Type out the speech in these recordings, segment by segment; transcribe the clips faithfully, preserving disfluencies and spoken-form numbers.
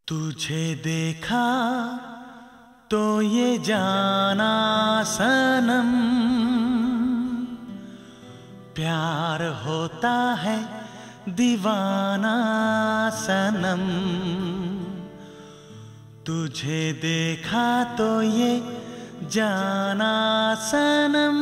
तुझे देखा तो ये जाना सनम, प्यार होता है दीवाना सनम। तुझे देखा तो ये जाना सनम।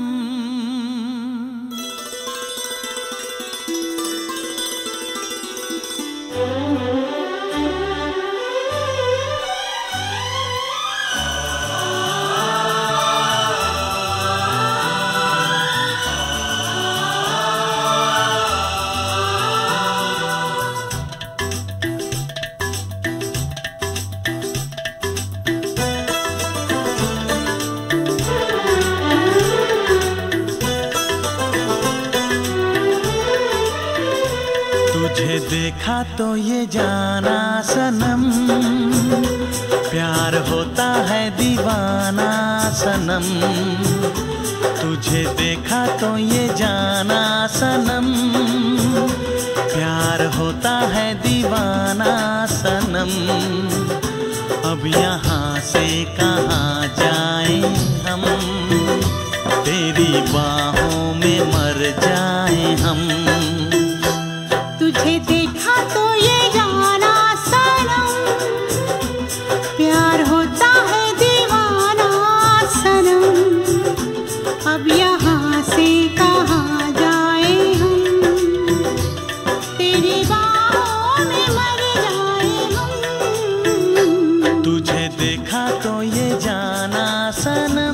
तुझे देखा तो ये जाना सनम, प्यार होता है दीवाना सनम। तुझे देखा तो ये जाना सनम, प्यार होता है दीवाना सनम। अब यहाँ से कहाँ जाएं हम, तेरी बाहों में मर जाएं हम। तुझे देखा तो ये जाना सनम, प्यार होता है दीवाना सनम। अब यहाँ से कहाँ जाए हम, तेरी बाहों में मर जाए हम। तुझे देखा तो ये जाना सनम।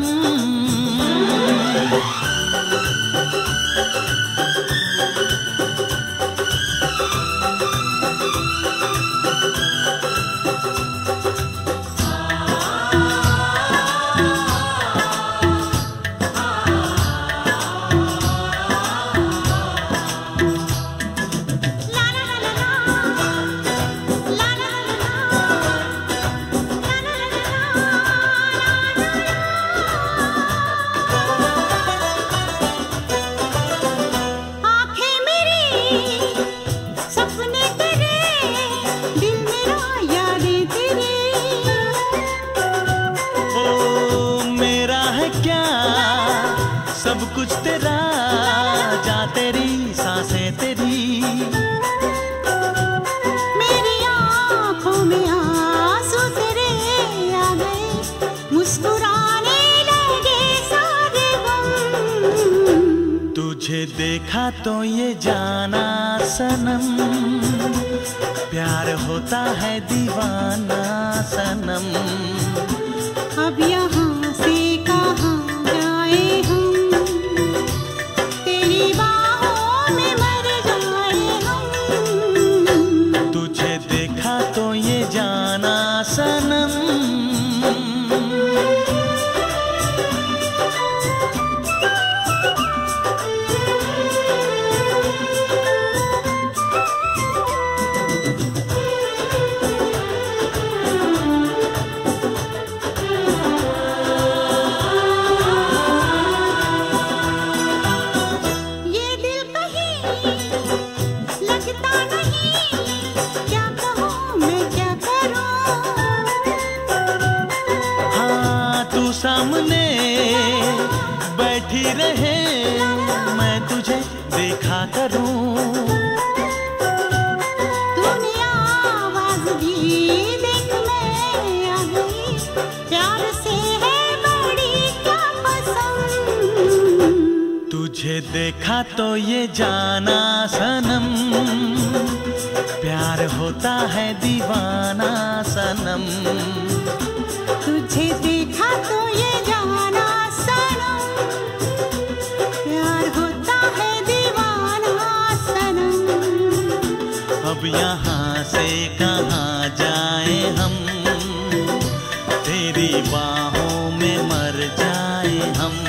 सब कुछ तेरा, जा तेरी सांसें तेरी। मेरी आँखों में आंसू तेरे आ गए, मुस्कुराने लगे सारे गम। तुझे देखा तो ये जाना सनम, प्यार होता है दीवाना सनम। अब यहाँ से कहाँ जाए हम, तेरी बाहों में मर जाए हम। तुझे देखा तो ये जाना सनम। सामने बैठी रहे, मैं तुझे देखा करूं। तूने आवाज दी, देख मैं आ गई, प्यार से है बड़ी क्या पसंद। तुझे देखा तो ये जाना सनम, प्यार होता है दीवाना सनम। तुझे देखा तो ये जाना सनम, प्यार होता है दीवाना सनम। अब यहाँ से कहाँ जाए हम, तेरी बाहों में मर जाए हम।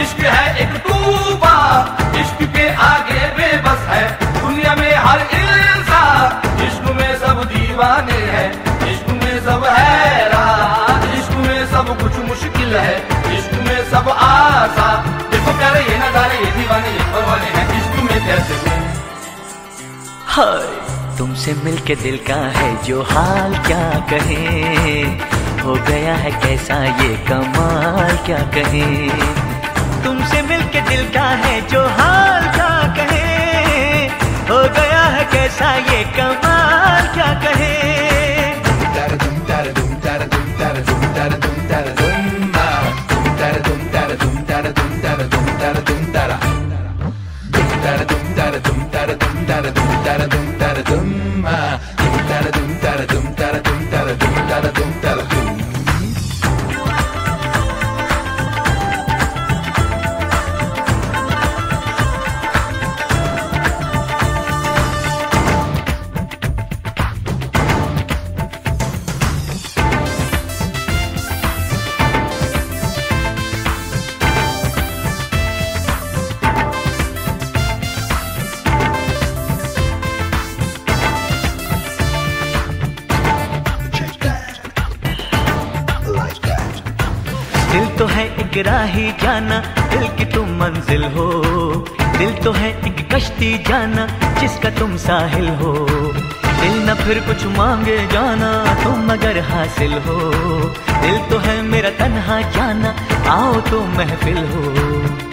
इश्क है एक तूफान, इश्क के आगे बेबस है दुनिया में हर इंसान। इश्क में सब दीवाने हैं, इश्क में सब हैरान, इश्क में सब कुछ मुश्किल है, इश्क में सब आसान। देखो प्यारे ये नजारे, ये दीवाने ये परवाने हैं, इश्क में कैसे हूँ। हाय तुमसे मिलके दिल का है जो हाल क्या कहें, हो गया है कैसा ये कमाल क्या कहें। तुमसे मिलके दिल का है जो हाल क्या कहें, हो गया है कैसा ये कमाल क्या कहें। दिल तो है एक राही जाना, दिल की तुम मंजिल हो। दिल तो है एक कश्ती जाना, जिसका तुम साहिल हो। दिल न फिर कुछ मांगे जाना, तुम अगर हासिल हो। दिल तो है मेरा तन्हा जाना, आओ तो महफिल हो।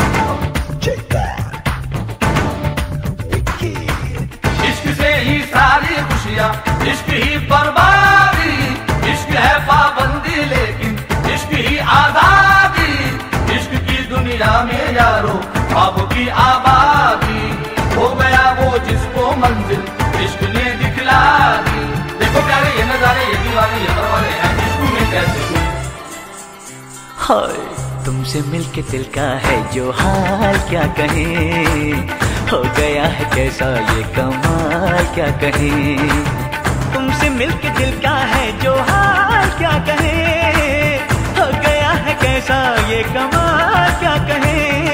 इश्क से ही सारी खुशियाँ, इश्क ही बर्बादी, इश्क है पाबंदी लेकिन इश्क ही आजादी। इश्क की दुनिया में यारो ख्वाब की आबादी, हो गया वो जिसको मंजिल इश्क ने दिखला दी। देखो प्यारे ये नजारे, ये दीवाने ये परवाने हैं, इश्क में कैसे हूँ। हाय तुमसे मिलके दिल का है जो हाल क्या कहें, हो गया है कैसा ये कमाल क्या कहें। तुमसे मिलके दिल का है जो हाल क्या कहें, हो गया है कैसा ये कमाल क्या कहें।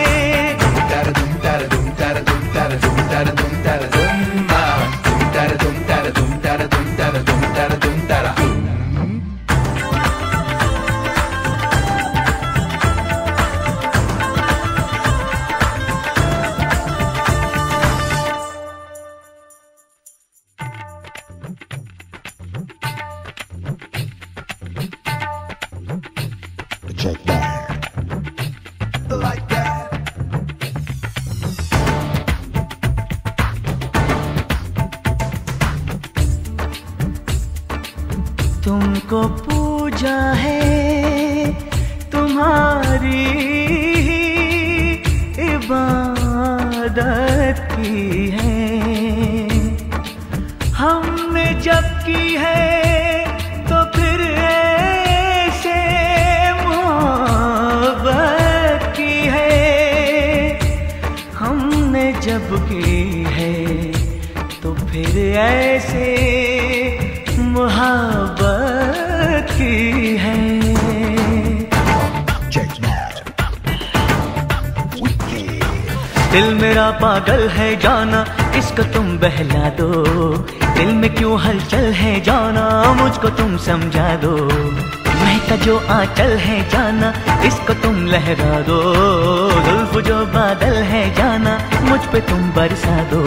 Check that. Like that. तुमको पूजा है तुम्हारी इबादत की है, हमने जब की है तो फिर ऐसे मोहब्बत की है। हमने जब की है तो फिर ऐसे मोहब्बत की है। दिल मेरा पागल है जाना, इसको तुम बहला दो। दिल में क्यों हलचल है जाना, मुझको तुम समझा दो। महका जो आंचल है जाना, इसको तुम लहरा दो। जुल्फ जो बादल है जाना, मुझ पे तुम बरसा दो।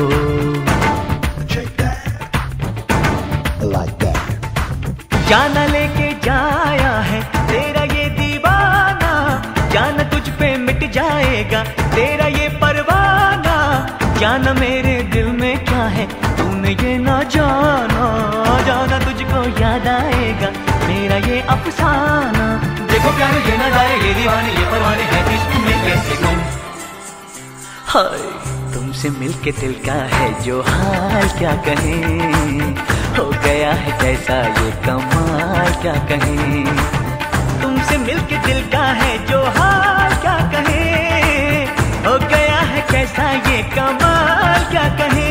Like that. जाना लेके जाया है तेरा ये दीवाना, जाना तुझ पे मिट जाएगा तेरा ये परवाना। जाना मेरे दिल में क्या है तूने ये ना जाना, जाना तुझको याद आएगा मेरा ये अफसाना। देखो प्यारे ये ना जाए ये दीवाने ये परवाने हैं, इश्क में कैसे गुम। हाय तुमसे मिलके दिल का है जो हाल क्या कहें, हो गया है कैसा ये कमाल क्या कहें। तुमसे मिलके दिल का है जो हाल क्या कहें, हो गया है कैसा ये कमाल क्या कहें।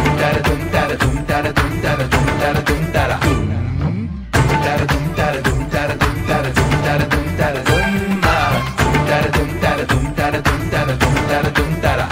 Dum तुम तारा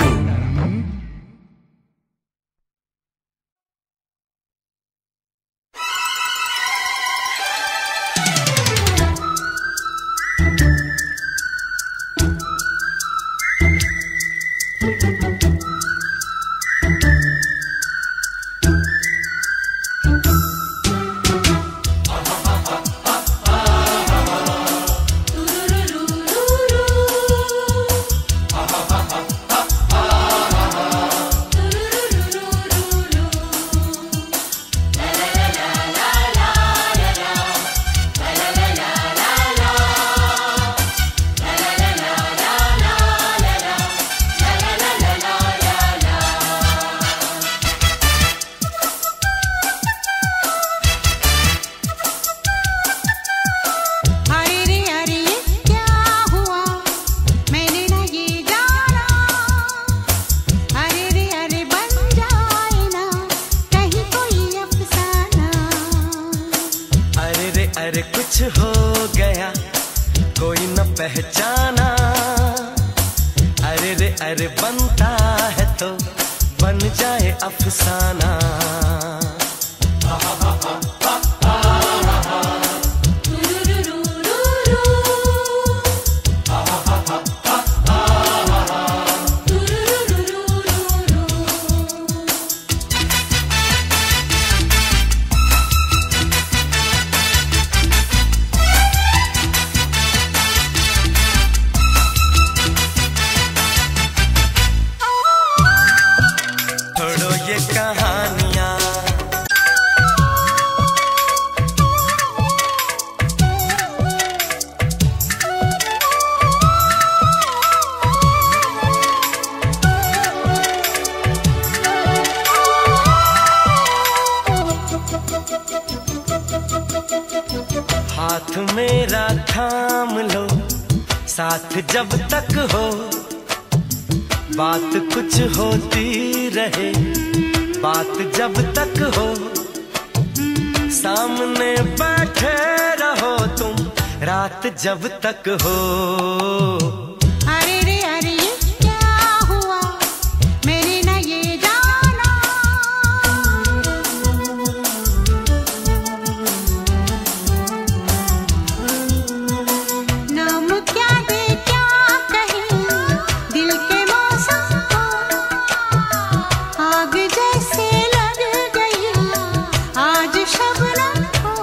पहचाना। अरे रे अरे बनता है तो बन जाए अफसाना। हाथ मेरा थाम लो साथ जब तक हो, बात कुछ होती रहे बात जब तक हो। सामने बैठे रहो तुम रात जब तक हो। अरे रे अरे ये क्या हुआ मैंने ना ये जाना। नाम क्या दे क्या कहे दिल के मौसम को, आग जैसे लग गई आज शबनम को।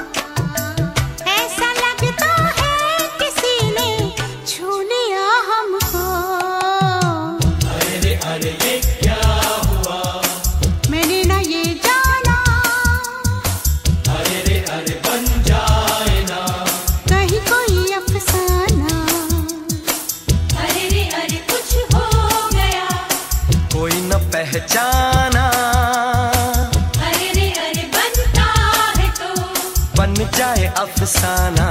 ऐसा लगता है किसी ने छू लिया हमको। अरे रे अरे ये क्या हुआ मैंने ना ये जाना। अरे रे अरे बन जाए ना कहीं कोई अफसाना। अरे रे अरे कुछ हो गया। कोई न पहचाना। अरे रे अरे बनता है तो बन जाए अफसाना।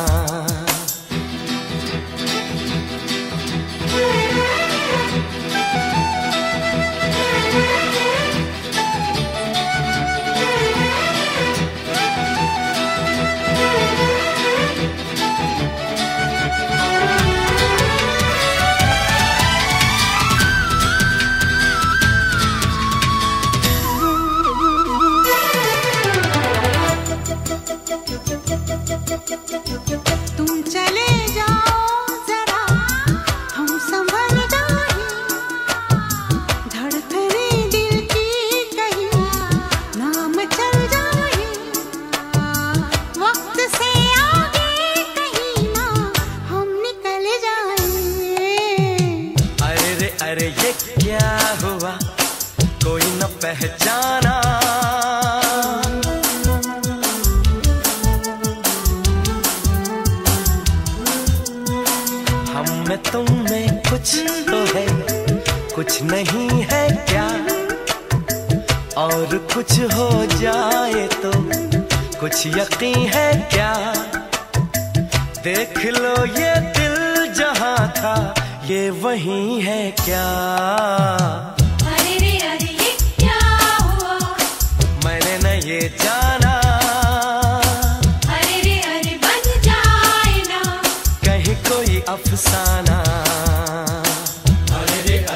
तुम चले जाओ जरा हम संभल जाए। धड़कने दिल की कहीं नाम चल जाए। वक्त से आगे कहीं ना हम निकल जाए। अरे रे अरे ये क्या हुआ कोई न पहचाना। हम में तुम में कुछ तो है कुछ नहीं है क्या, और कुछ हो जाए तो कुछ यकीन है क्या। देख लो ये दिल जहां था ये वही है क्या। अरे रे अरे ये क्या हुआ मैंने न ये जाना। अरे रे अरे बन जाए ना कहीं कोई अफसाना। अरे रे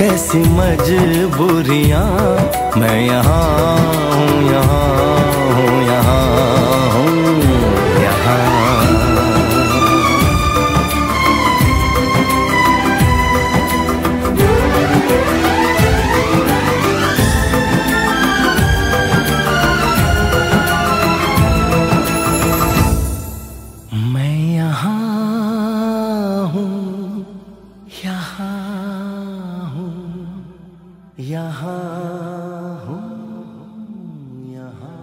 कैसी मजबूरियां, मैं यहाँ हूँ, यहाँ हूँ, यहाँ हूँ, यहाँ। मैं यहाँ हूँ, यहाँ हूँ, यहाँ हूँ, यहाँ।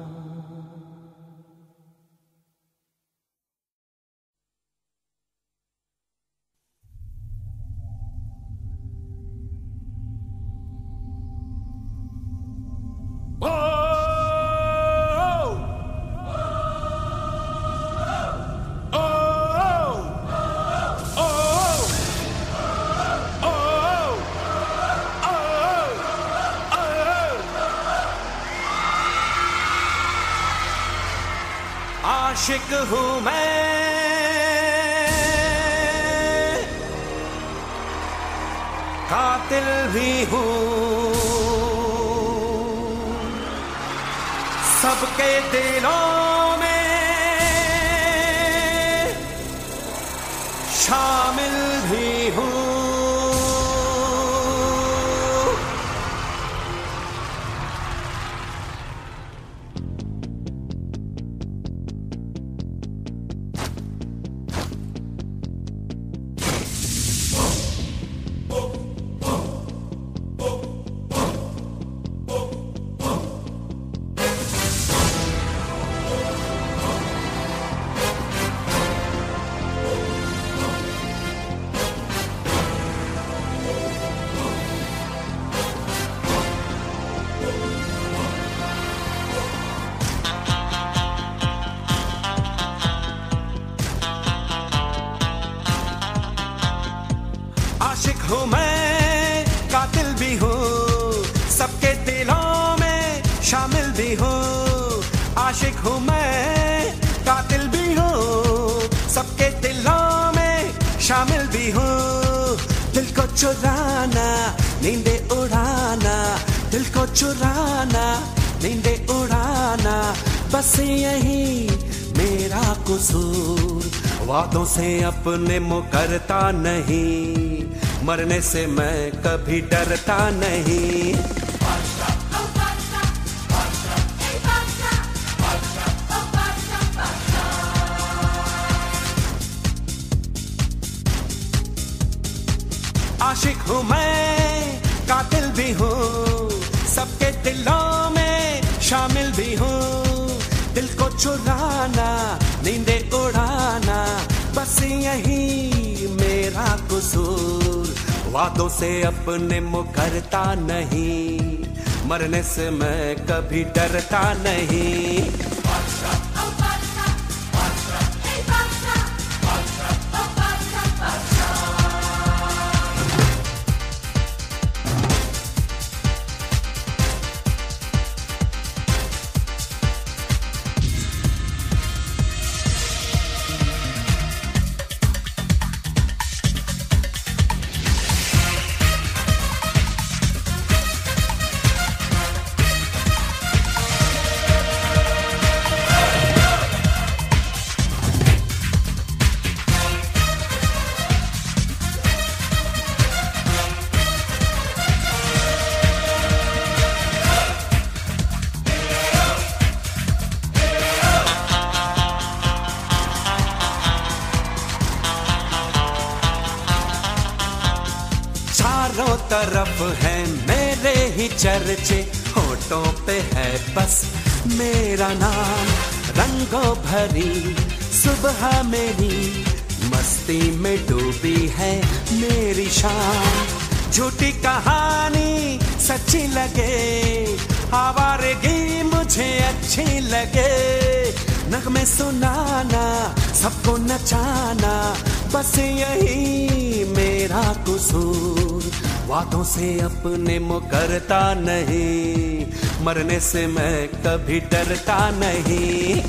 आशिक हूँ मैं, कातिल भी हूँ, सबके दिलों में शामिल भी हूँ। आशिक हूँ मैं, कातिल भी हूँ, सबके दिलों में शामिल भी हूँ। आशिक हूँ मैं, कातिल भी हूँ, सबके दिलों में शामिल भी हूँ। दिल को चुराना, नींदे उड़ाना, दिल को चुराना, नींदे उड़ाना, बस यही मेरा कसूर। वादों से अपने मुकरता नहीं, मरने से मैं कभी डरता नहीं। आशिक हूँ मैं, कातिल भी हूँ, सबके दिलों में शामिल भी हूँ। दिल को चुराना, नींदे उड़ाना, बस यही मेरा कसूर। वादों से अपने मुकरता नहीं, मरने से मैं कभी डरता नहीं। चारों तरफ है मेरे ही चर्चे, होठों पे है बस मेरा नाम। रंगों भरी सुबह मेरी, मस्ती में डूबी है मेरी शाम। झूठी कहानी सच्ची लगे, आवारगी मुझे अच्छी लगे। नगमे सुनाना, सबको नचाना, बस यही मेरा कसूर। वादों से अपने मुकरता नहीं, मरने से मैं कभी डरता नहीं।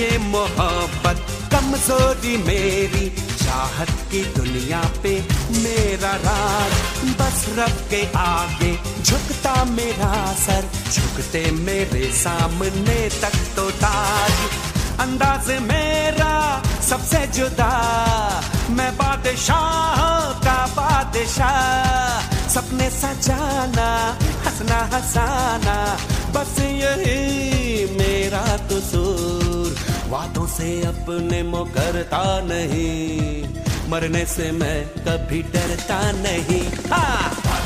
ये मोहब्बत कमजोरी मेरी, चाहत की दुनिया पे मेरा राज, बस रब के आगे झुकता मेरा सर, झुकते मेरे सामने तक तो ताज। अंदाज मेरा सबसे जुदा, मैं बादशाह का बादशाह, सपने सजाना हंसना हंसाना, बस यही मेरा कसूर। वादों से अपने मुकरता नहीं, मरने से मैं कभी डरता नहीं। हाँ।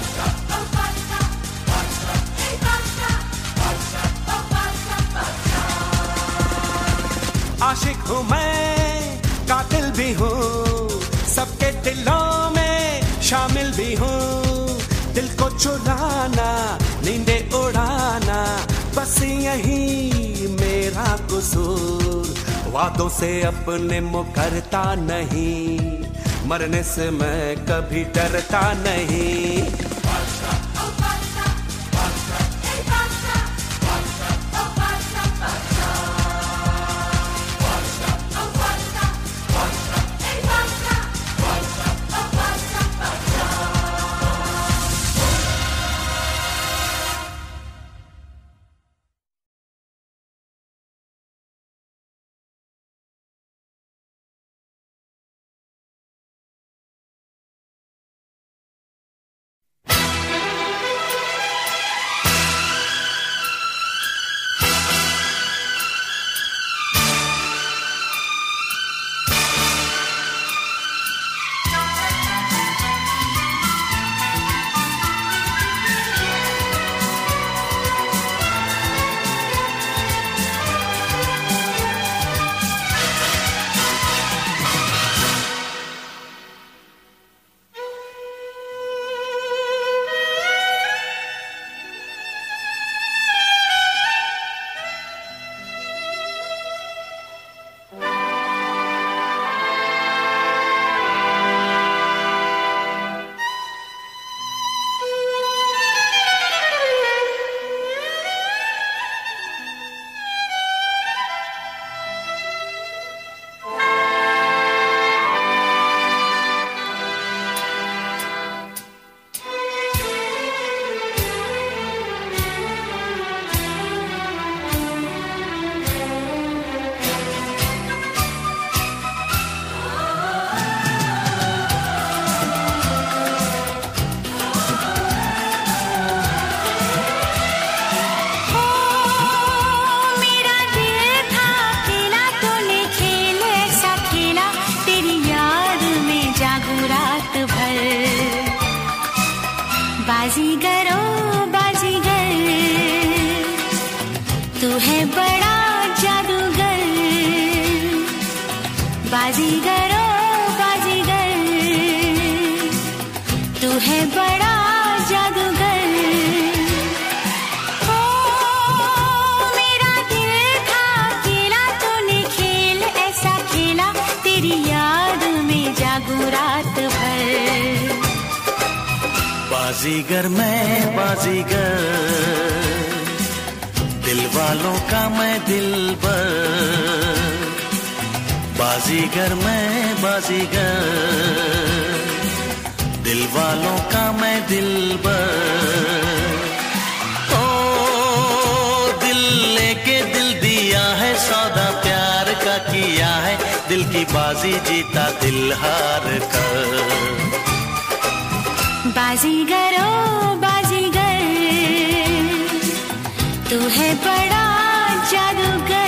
आशिक हूँ मैं, कातिल भी हूँ, सबके दिलों में शामिल भी हूँ। दिल को चुराना, नींदे उड़ाना, बस यही मेरा कसूर। वादों से अपने मुकरता नहीं, मरने से मैं कभी डरता नहीं। बाजीगरो बाजीगर, तू है बड़ा जादूगर। बाजीगरो बाजीगर, तू है बड़ा जादूगर। ओ मेरा दिल था अकेला, तूने खेल ऐसा खेला, तेरी याद में जागू रात भर। बाजीगर मैं बाजीगर, दिल वालों का मैं दिलबर। बाजीगर मैं बाजीगर, दिल वालों का मैं दिलबर। ओ दिल लेके दिल दिया है, सौदा प्यार का किया है, दिल की बाजी जीता दिल हार कर। बाजीगरो बाजीगर, तू है बड़ा जादूगर।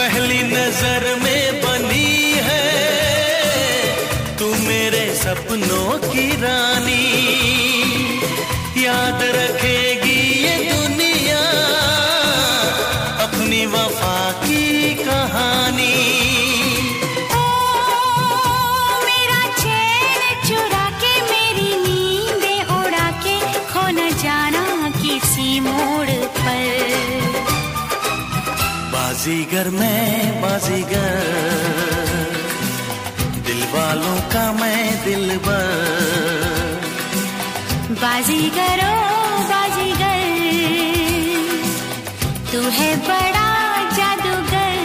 पहली नजर में बनी है तू मेरे सपनों की रानी, याद रखेगी ये दुनिया अपनी वफा की कहानी। ओ मेरा चैन चुरा के मेरी नींदें उड़ा के खो न जाना किसी मोड़ पर। बाजीगर मैं बाजीगर, दिल वालों का मैं दिलबर। बाजीगर ओ बाजीगर, तू है बड़ा जादूगर।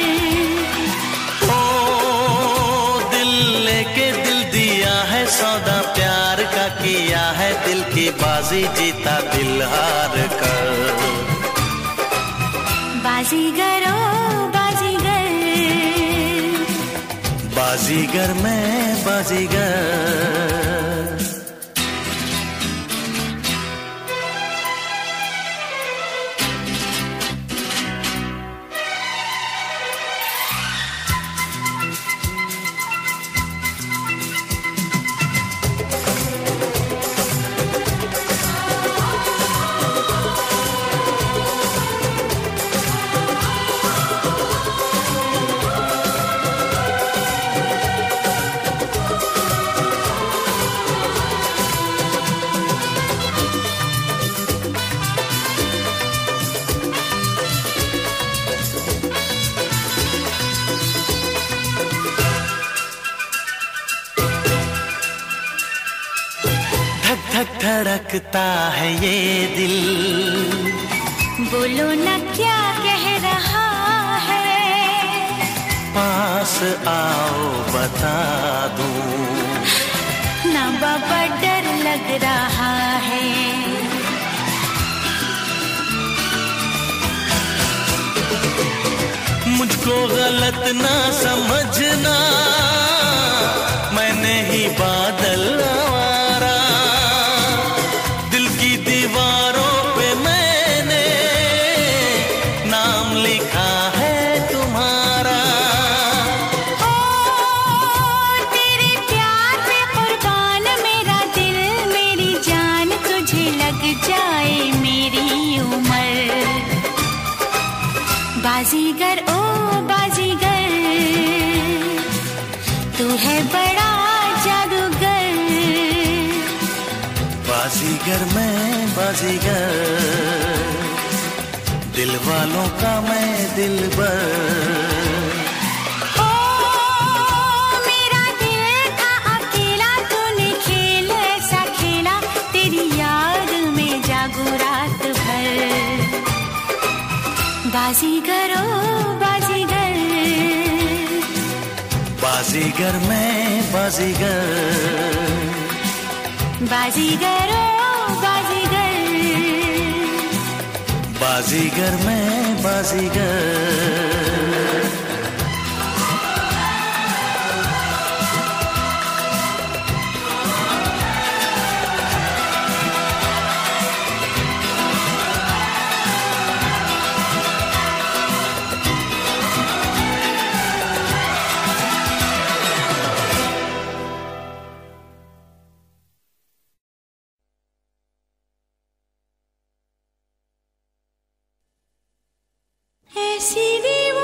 ओ दिल लेके दिल दिया है सौदा प्यार का किया है, दिल की बाजी जीता दिल हार कर। बाजीगर ओ बाजीगर, बाजीगर मैं बाजीगर। धक धड़कता है ये दिल, बोलो न क्या कह रहा है। पास आओ बता दूं, ना बाबा डर लग रहा है। मुझको गलत ना समझना, मैंने ही बादल आवारा, दिल की दीवारों पे मैंने नाम लिखा है तुम्हारा। ओ तेरे प्यार पे कुर्बान मेरा दिल मेरी जान, तुझे लग जाए मेरी उम्र। बाजीगर ओ बाजीगर, तू है बड़ा जादूगर। बाजीगर मैं बाजीगर, दिल वालों का मैं दिलबर। ओ मेरा दिल था अकेला, तूने खेल ऐसा खेला, तेरी याद में जागू रात भर। बाजीगर ओ बाजीगर, बाजीगर मैं बाजीगर। बाजीगर ओ बाजीगर, बाजीगर मैं बाजीगर। ऐसी दीवार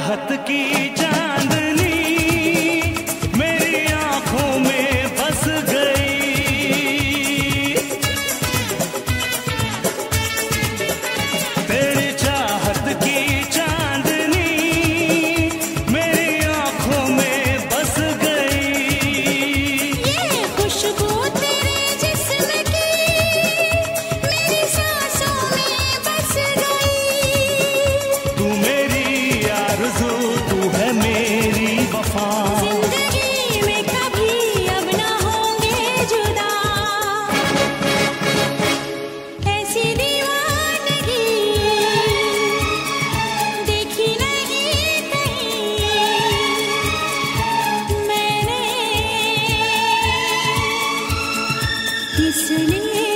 चाहत की चांदनी मेरी आंखों में बस गई। तेरी चाहत की चांदनी मेरी आंखों में बस गई। ये खुशबू तेरे जिस्म की मेरी सांसों में बस गई। तू मेरी आरज़ू, तू है मेरी वफा। जिंदगी में कभी अब ना होंगे जुदा। ऐसी दीवानगी देखी नहीं कहीं मैंने, इसलिए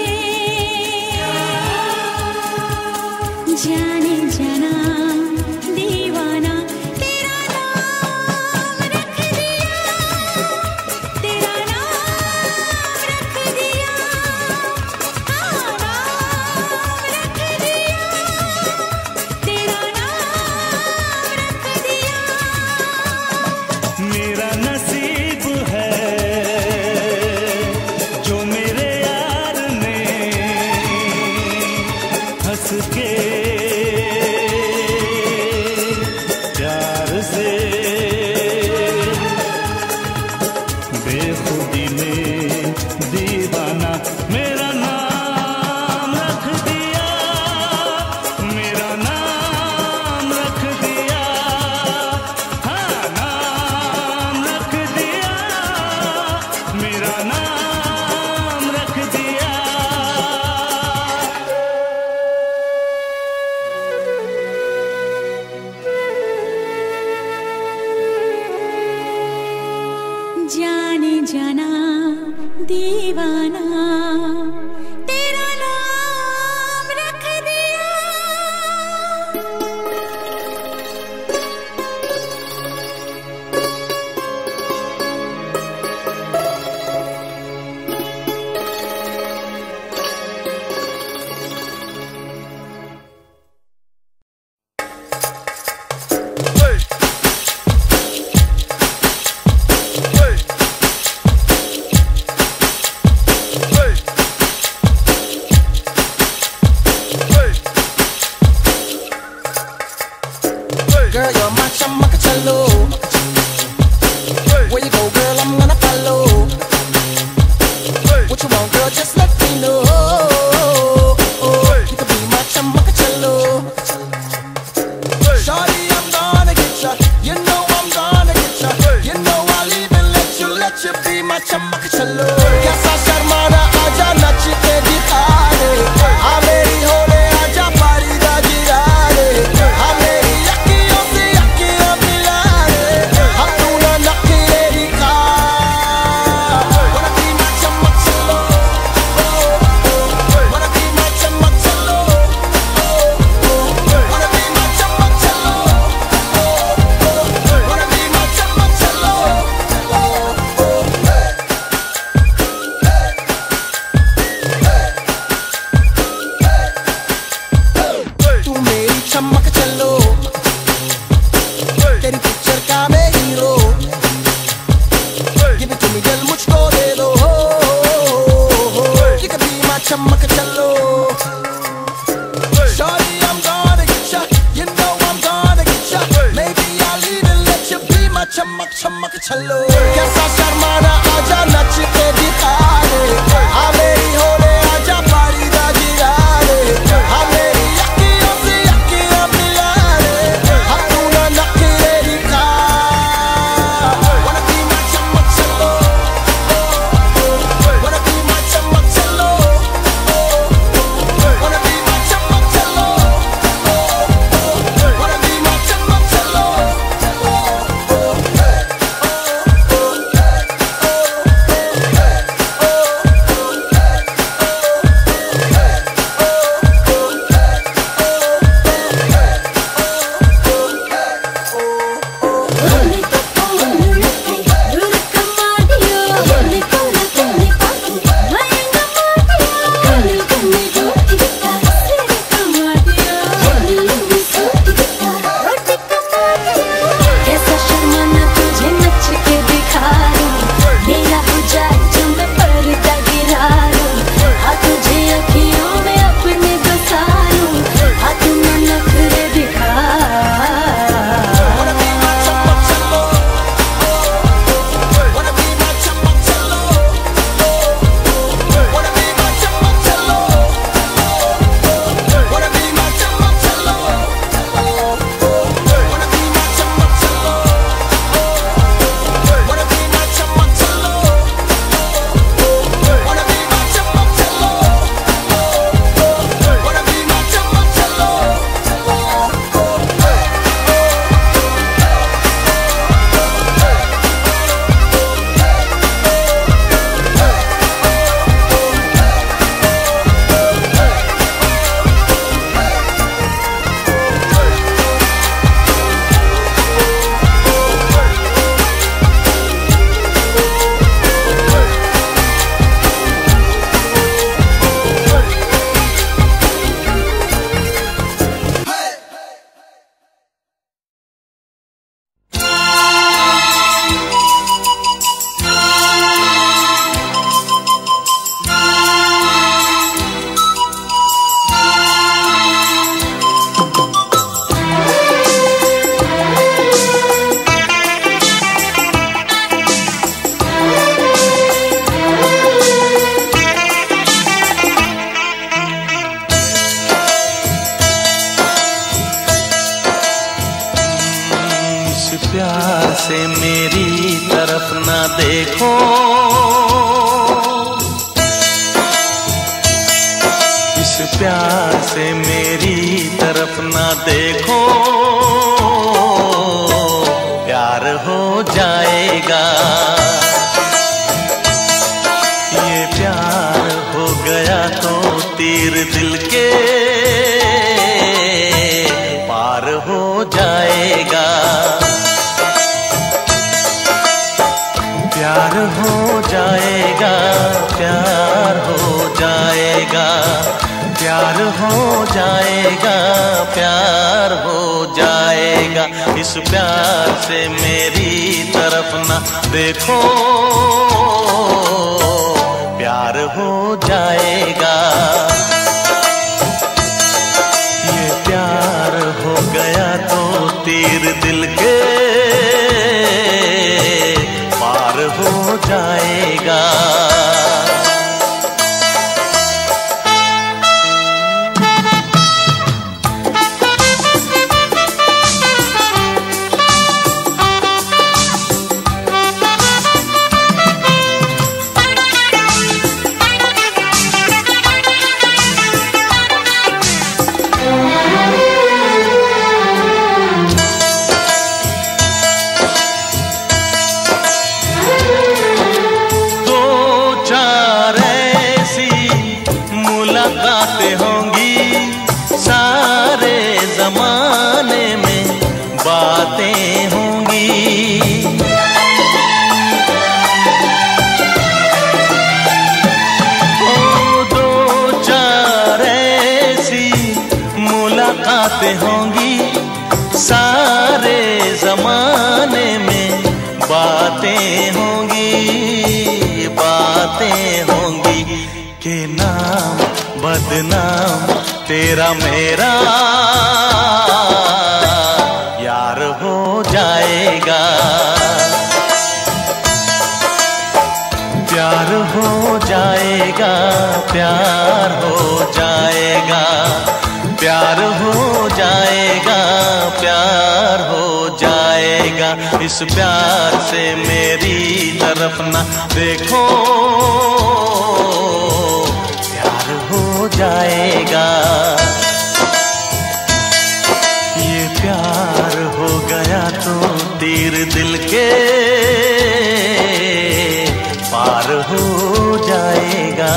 जाने जाना दीवाना तेरा नाम रख दिया। तेरा नाम रख दिया। हाँ, नाम रख दिया। तेरा नाम रख दिया। मेरा नसीब है जो मेरे यार ने हंस के प्यार से बेखुदी में दीवाना मेरा नाम रख दिया। मेरा नाम रख दिया। हाँ, नाम रख दिया। मेरा नाम रख दिया। जाने जाना दीवाना तेरा नाम रख दिया। Girl, you're my chamacacello. Where you go, girl, I'm gonna follow. What you want, girl, just let me know. You can be my chamacacello. Shawty, I'm gonna get ya. You know I'm gonna get ya. You know I'll even let you, let you be my chamacacello. Kaisa sharmana aaja nach ke dikha de. Aa meri hole aaja pari da gira de. Aa meri akhiyon se akhiyan mila de. Hum tu na nakhe dikha. Wanna be my chamacacello. Wanna be my chamacacello. Wanna be my chamacacello. Wanna be my chamacacello. तू मेरी चमकचलो, तेरी picture का मैं hero. Give it to me, दिल मुझको दे दो। You can be my चमकचलो। Shawty, I'm gonna get ya. You know I'm gonna get ya. Maybe I'll even let you be my चमक चमकचलो। कैसा शर्माना आजा नच के दिखा दे। हाँ मेरी होले आजा पारी दा गिरा दे। हाँ मेरी अखियों से अखियाँ मिला दे। हाँ तू ना नखरे दिखा। Wanna be my चमकचलो। Wanna be my चमकचलो। Wanna be my चमकचलो। Wanna be my चमकचलो। प्यार से मेरी तरफ ना देखो, इस प्यार से मेरी तरफ ना देखो, प्यार हो जाएगा। ये प्यार हो गया तो तीर दिल के पार हो जाएगा। प्यार हो जाएगा, प्यार हो जाएगा, प्यार हो जाएगा, प्यार हो जाएगा। इस प्यार से मेरी तरफ ना देखो, प्यार हो जाएगा। ये प्यार हो गया तो तीर दिल के पार हो जाएगा। होंगी सारे जमाने में, बातें होंगी बातें होंगी के नाम बदनाम तेरा मेरा यार हो जाएगा। प्यार हो जाएगा, प्यार हो जाएगा, प्यार हो जाएगा, प्यार हो जाएगा। इस प्यार से मेरी तरफ ना देखो, प्यार हो जाएगा। ये प्यार हो गया तो तीर दिल के पार हो जाएगा।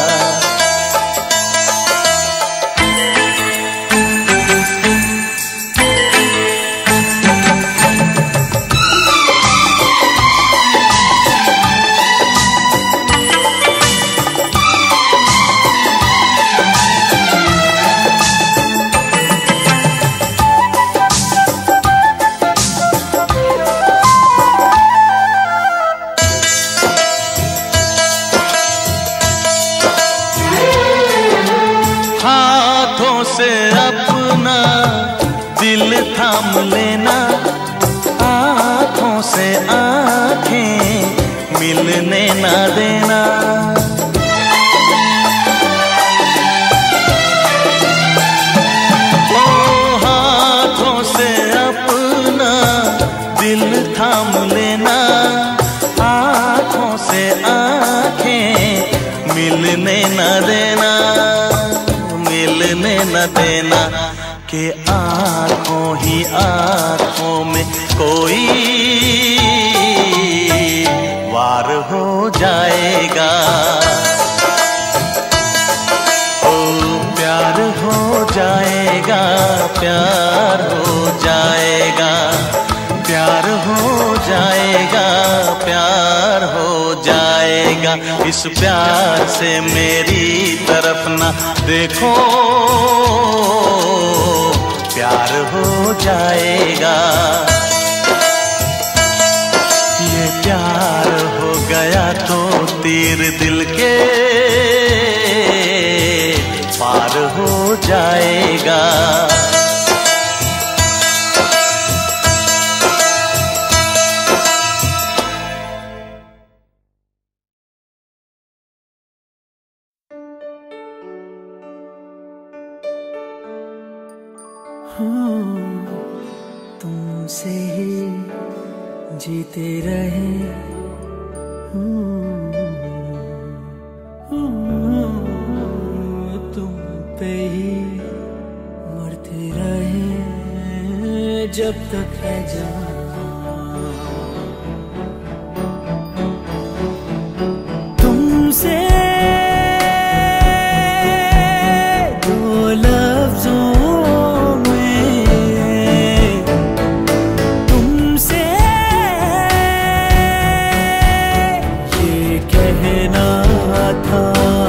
अपना दिल थाम लेना, आँखों से आँखें मिलने ना देना। ओ हाथों से अपना दिल थाम लेना, आँखों से आँखें मिलने ना देना, मिलने न देना कि आँखों ही आँखों में कोई वार हो जाएगा। ओ प्यार हो जाएगा, प्यार हो जाएगा, प्यार हो जाएगा, प्यार हो जाएगा। इस प्यार से मेरी तरफ ना देखो, प्यार हो जाएगा। ये प्यार हो गया तो तीर दिल के पार हो जाएगा। तुमसे ही जीते रहे, तुम पे ही मरते रहे जब तक है जान। तुमसे दो लफ्जों में तुमसे ये कहना था,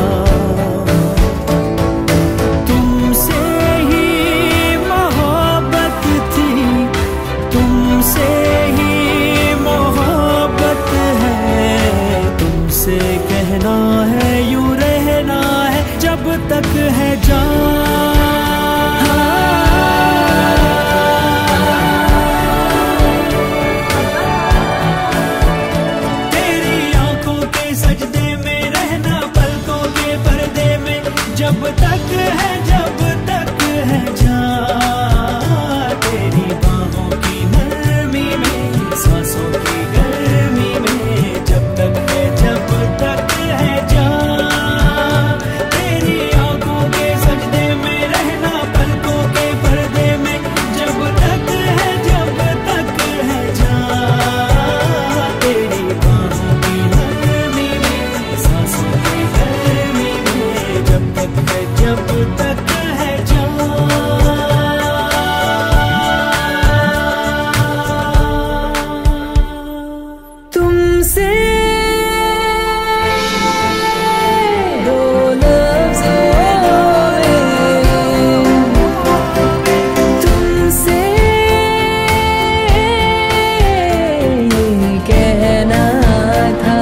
तुमसे ही मोहब्बत थी, तुमसे ही मोहब्बत है, तुमसे कहना है यूं रहना है जब तक है जान। तेरी आंखों के सजदे में रहना, पलकों के पर्दे में जब तक है, जब तक है जान। तेरी बाहों की नरमी में, सांसों की गर्मी में जब तक है, जब तक है जान। तेरी आंखों के सजदे में रहना, पलकों के पर्दे में जब तक है, जब तक है जान। तेरी बाहों की नरमी में, सांसों की गर्मी में जब तक है, जब तक है जान। तुमसे दो लफ्जों में तुमसे ये कहना था,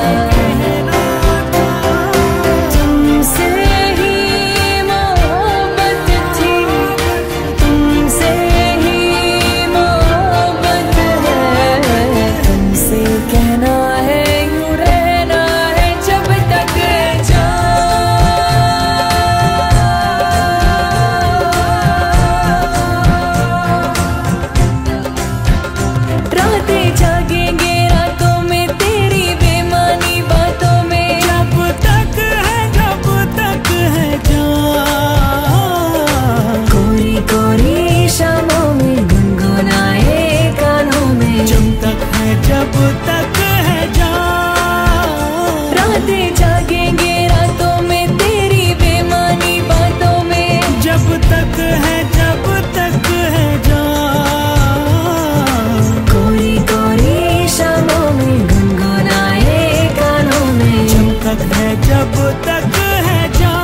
तुमसे ही मोहब्बत थी, तुमसे ही मोहब्बत है, तुमसे कहना है यूं रहना है जब तक रातें जागेंगे रातों में तेरी बेमानी बातों में जब तक है, जब तक है जान। कोरी कोरी शामों में गुनगुनाए कानों में जब तक है, जब तक है जान। रातें जागेंगे रातों में तेरी बेमानी बातों में जब तक है, जब तक है जान। कोरी कोरी शामों में गुनगुनाए कानों में जब तक है, जब तक है जान।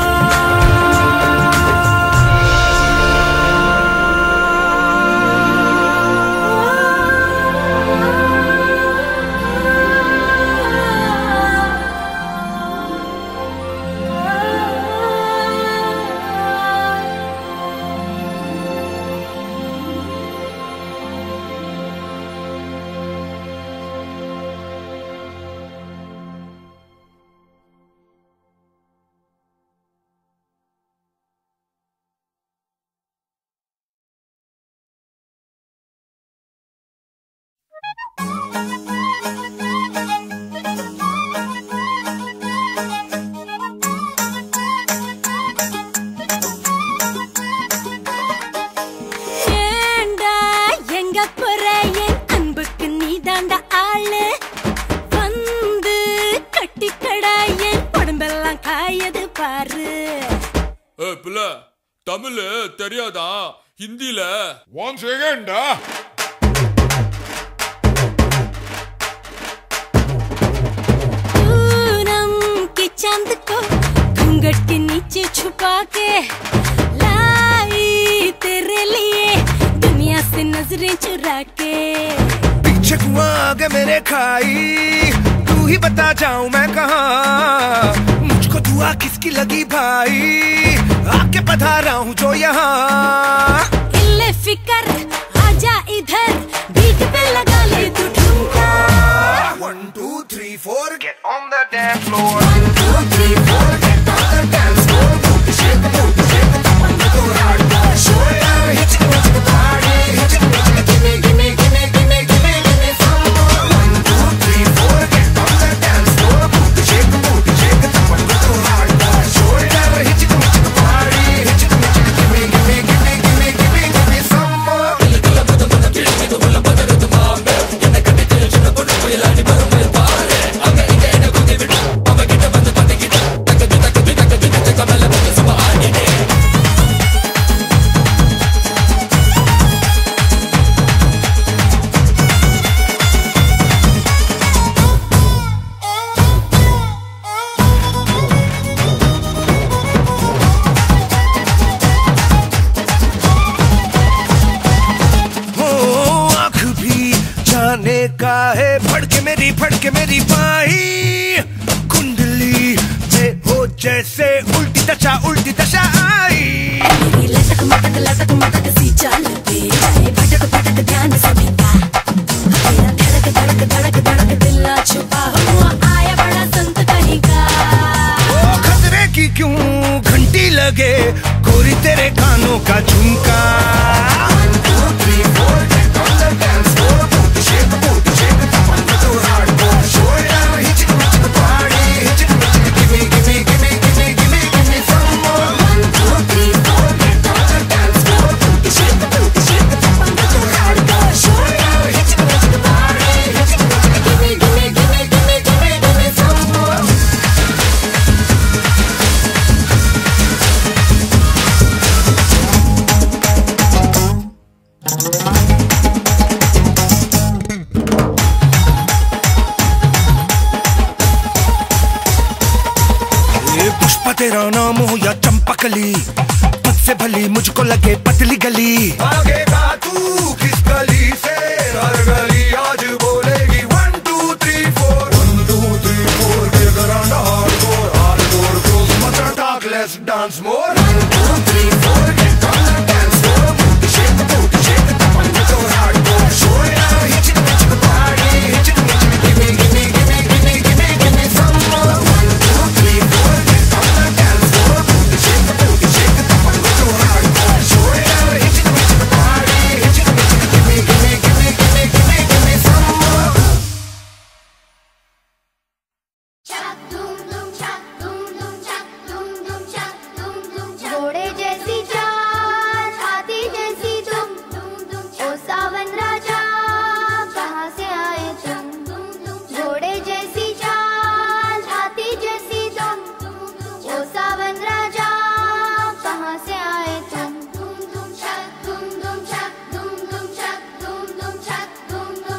ஏண்டா எங்க போற என் அன்புக்கு நீதாண்டா ஆளு, வந்து கட்டிக்கடா என் உடம்பெல்லாம் காயது பாரு. ஏ பிள்ளை, தமிழ் தெரியாதா? ஹிந்தில ஒன் செகண்டா. पूनम के चांद को घूंघट के नीचे छुपा के लाई तेरे लिए दुनिया से नजरें चुरा के। पीछे कुआं आगे मेरे खाई, तू ही बता जाऊं मैं कहाँ, मुझको दुआ किसकी लगी भाई, आके पधारा हूँ जो यहाँ। इल्ले फिकर आजा इधर, बीट पे लगा ले तू ठुमका। One two three four, get on the dance floor. One two three four, get on the dance floor. Shake the booty, shake the booty, go hard, go short. Hit it, hit it, party, hit it, hit it, gimme, gimme, gimme, gimme. जाने का है। फड़के मेरी फड़के मेरी बाही, कुंडली में हो जैसे उल्टी दशा उल्टी दशा आई। मेरी लटक मटक लटक मटक सी चाल पे भटक भटक ध्यान सभी का। तेरा धड़क धड़क धड़क धड़क दिल ना छुपा हुआ आया बड़ा संत कहीं का। ओ खतरे की क्यों घंटी लगे गोरी तेरे कानों का झुमका। तेरा नाम हो या चंपकली, तुझसे भली मुझको लगे पतली गली। भागेगा तू किस गली से, हर गली आज बोलेगी one two three four. One two three four get around the hardcore, hardcore girls must talk less, dance more. One two three four get on the dance floor, booty shake the booty shake the top and go hardcore. Show it now, hit it, hit the party, hit it, hit it, give me, give me, give me, give me, give me, give me some more. One two three four get on the dance floor, booty shake the booty shake the top and go hardcore. Show it now, hit it, hit the party, hit it, hit it, give me, give me, give me, give me, give me, give me some more. चक धूम धूम चक धूम धूम चक धूम धूम चक धूम धूम चक। घोड़े जैसी चाल हाथी जैसी तुम, ओ सावन राजा कहाँ से आए तुम। घोड़े जैसी चाल हाथी जैसी तुम, ओ सावन राजा कहाँ से आए तुम। धूम धूम चक धूम धूम चक धूम धूम चक धूम धूम चक धूम धूम।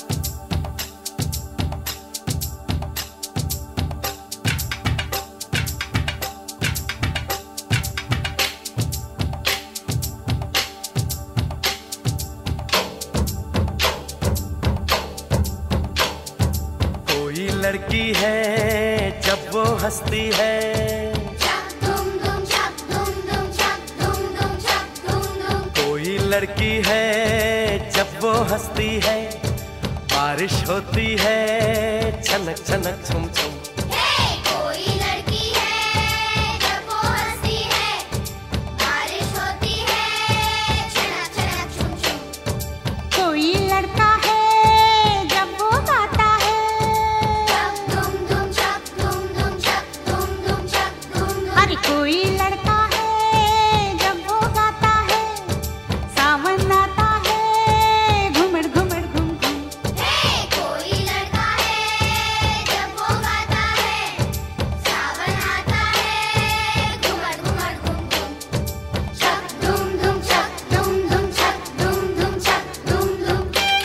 कोई लड़की है जब वो हंसती है, चक धूम धूम चक धूम धूम चक धूम धूम चक धूम धूम। कोई लड़की है जब वो हंसती है, बारिश होती है छनक छनक छुम छुम। हे कोई लड़की है जब वो हंसती है, बारिश होती है छनक छनक छुम छुम। कोई लड़का है जब वो गाता है, चक धूम धूम चक धूम धूम चक धूम धूम चक धूम धूम। अरे कोई लड़का है जब वो गाता है, सावन आता है घुमड़ घुमड़ घुम घुम। हे कोई लड़का है जब वो गाता है, सावन आता है घुमड़ घुमड़ घुम घुम। चक धूम धूम चक धूम धूम चक धूम धूम चक धूम धूम।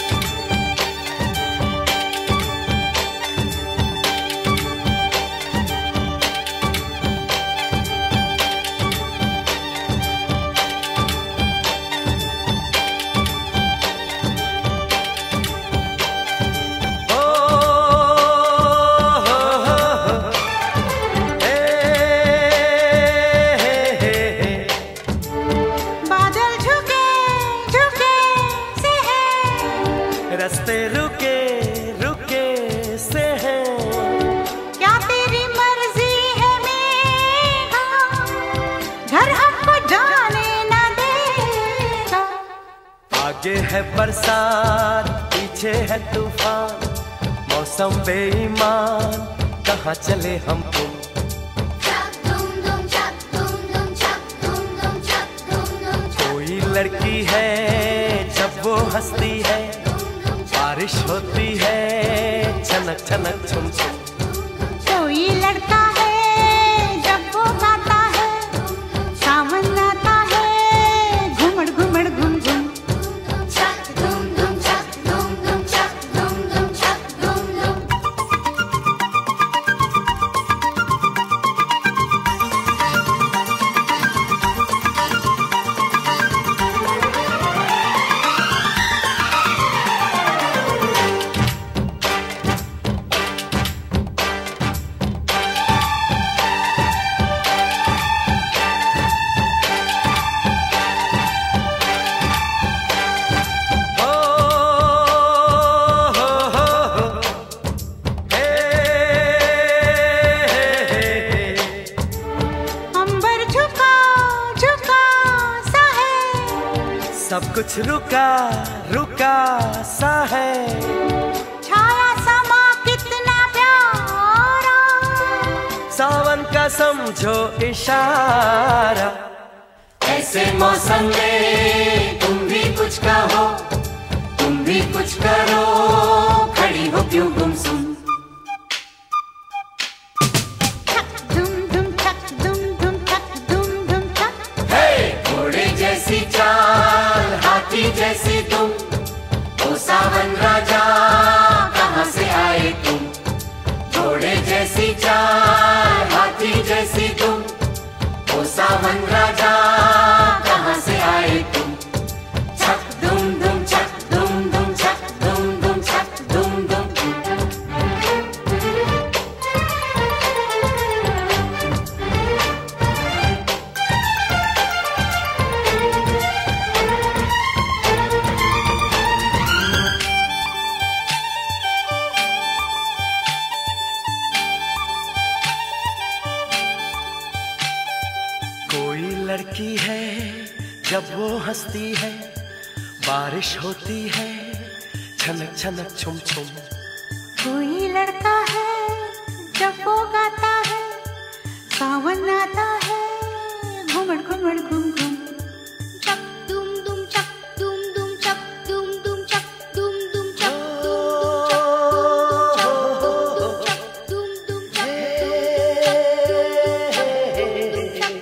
ओ हो हो हो, ए हे हे हे। बादल झुके झुके से है, रास्ते रुके रुके से हैं, क्या तेरी मर्जी है मेघा, घर हमको जाने न देगा। आगे है बरसात पीछे है तूफान, मौसम बेईमान कहाँ चले हम तुम। चक धूम धूम चक धूम धूम चक धूम धूम चक धूम धूम। कोई लड़की है जब वो हंसती है, बारिश होती है छनक छनक छुम छुम। कोई लड़का है जब वो गाता है, सावन आता है घुमड़ घुमड़ घुम घुम। चक धूम धूम चक धूम धूम चक धूम धूम चक धूम धूम। कुछ रुका रुका सा है, छाया समा कितना प्यारा, सावन का समझो इशारा। ऐसे मौसम में तुम भी कुछ कहो, तुम भी कुछ करो, खड़ी हो क्यों गुमसुम। दुम दुम छक दुम दुम छक दुम दुम छक। हे घोड़े जैसी चाल, हाथी जैसी तुम, ओ सावन राजा कहाँ से आए तुम। घोड़े जैसी चाल, हाथी जैसी तुम, ओ सावन राजा कहाँ से आए तुम। छक दुम दुम छक दुम दुम छक दुम दुम छक दुम दुम। कोई लड़की है जब वो हंसती है, बारिश होती है छनक छनक छुम छुम। कोई लड़का है जब वो गाता है, सावन आता है घुमड़ घुमड़ घुम घुम। चक दुम दुम चक दुम दुम चक दुम दुम चक दुम दुम चक दुम दुम चक दुम दुम चक दुम दुम चक दुम दुम चक।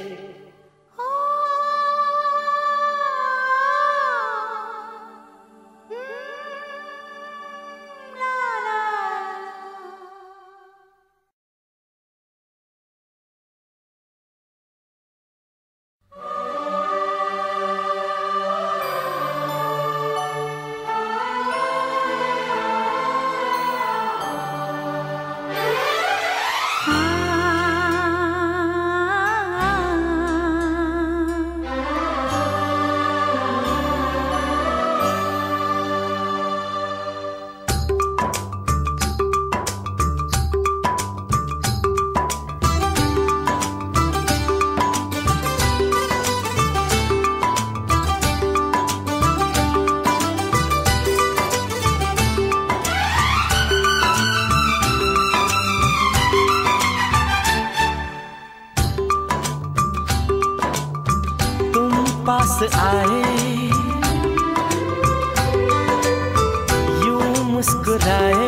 पास आए यूं मुस्कुराए,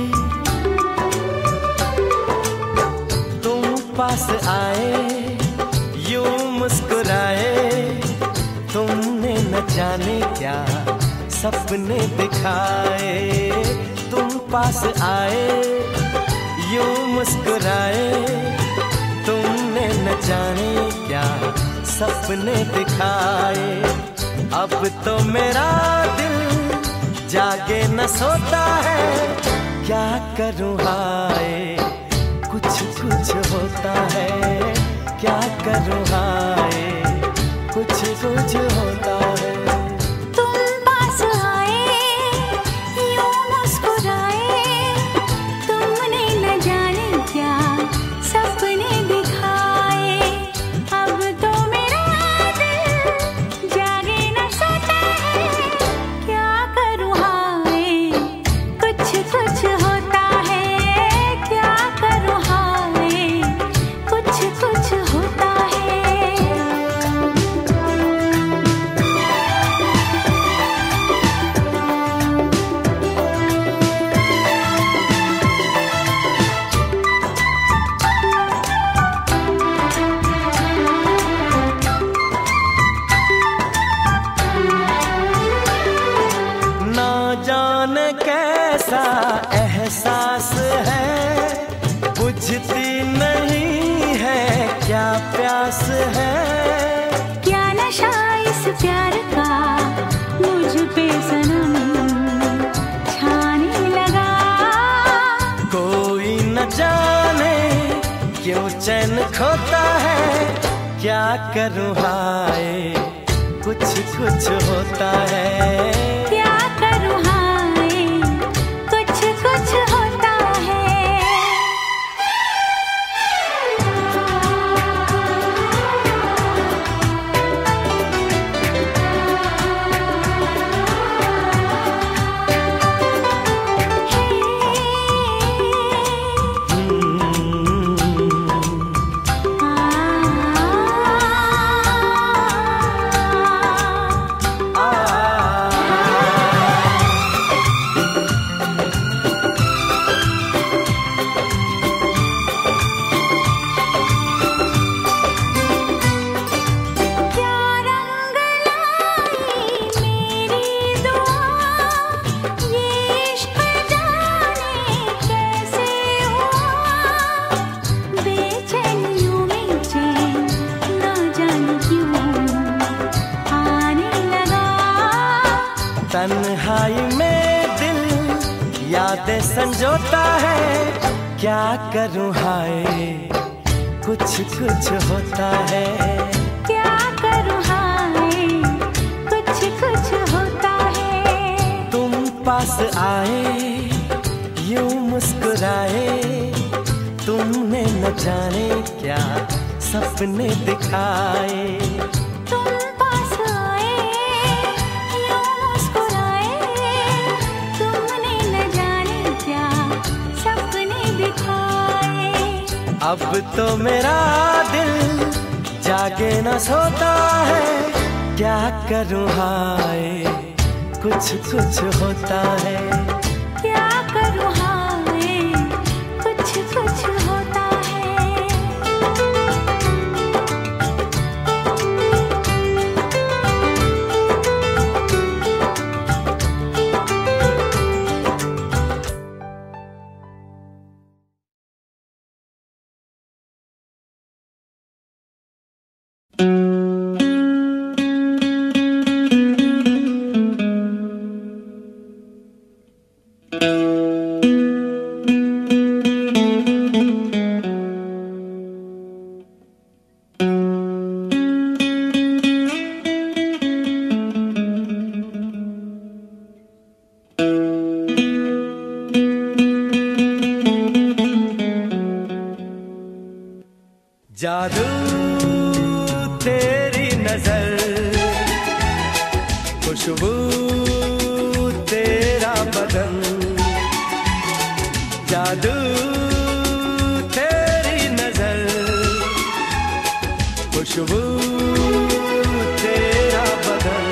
तुम पास आए यूं मुस्कुराए। तुमने न जाने क्या सपने दिखाए, तुम पास आए यूं मुस्कुराए। तुमने न जाने क्या सपने दिखाए। अब तो मेरा दिल जागे न सोता है, क्या करूँ हाय कुछ कुछ होता है। क्या करूँ हाय कुछ कुछ होता है। तुम पास आए यूं मुस्कुराए, तुमने न जाने क्या सपने दिखाए। अब तो मेरा दिल जागे न सोता है, क्या करूँ हाय कुछ कुछ होता है। क्या करूँ हाय कुछ कुछ होता है। ना जाने कैसा एहसास है, बुझती नहीं है क्या प्यास है। क्या नशा इस प्यार का मुझ पे सनम छाने लगा। कोई न जाने क्यों चैन खोता है। क्या करूँ हाय कुछ कुछ होता है। क्या करूँ हाय कुछ कुछ होता है। यादें संजोता है, क्या करूं हाय कुछ कुछ होता है। क्या करूं हाय कुछ कुछ होता है। तुम पास आए यूं मुस्कुराए, तुमने न जाने क्या सपने दिखाए। तुम पास आए यूं मुस्कुराए, तुमने न जाने क्या सपने दिखाए। अब तो मेरा दिल जागे न सोता है, क्या करूं हाय कुछ कुछ होता है। क्या करूं हाय कुछ कुछ होता है। जादू तेरी नजर, खुशबू तेरा बदन। जादू तेरी नजर, खुशबू तेरा बदन।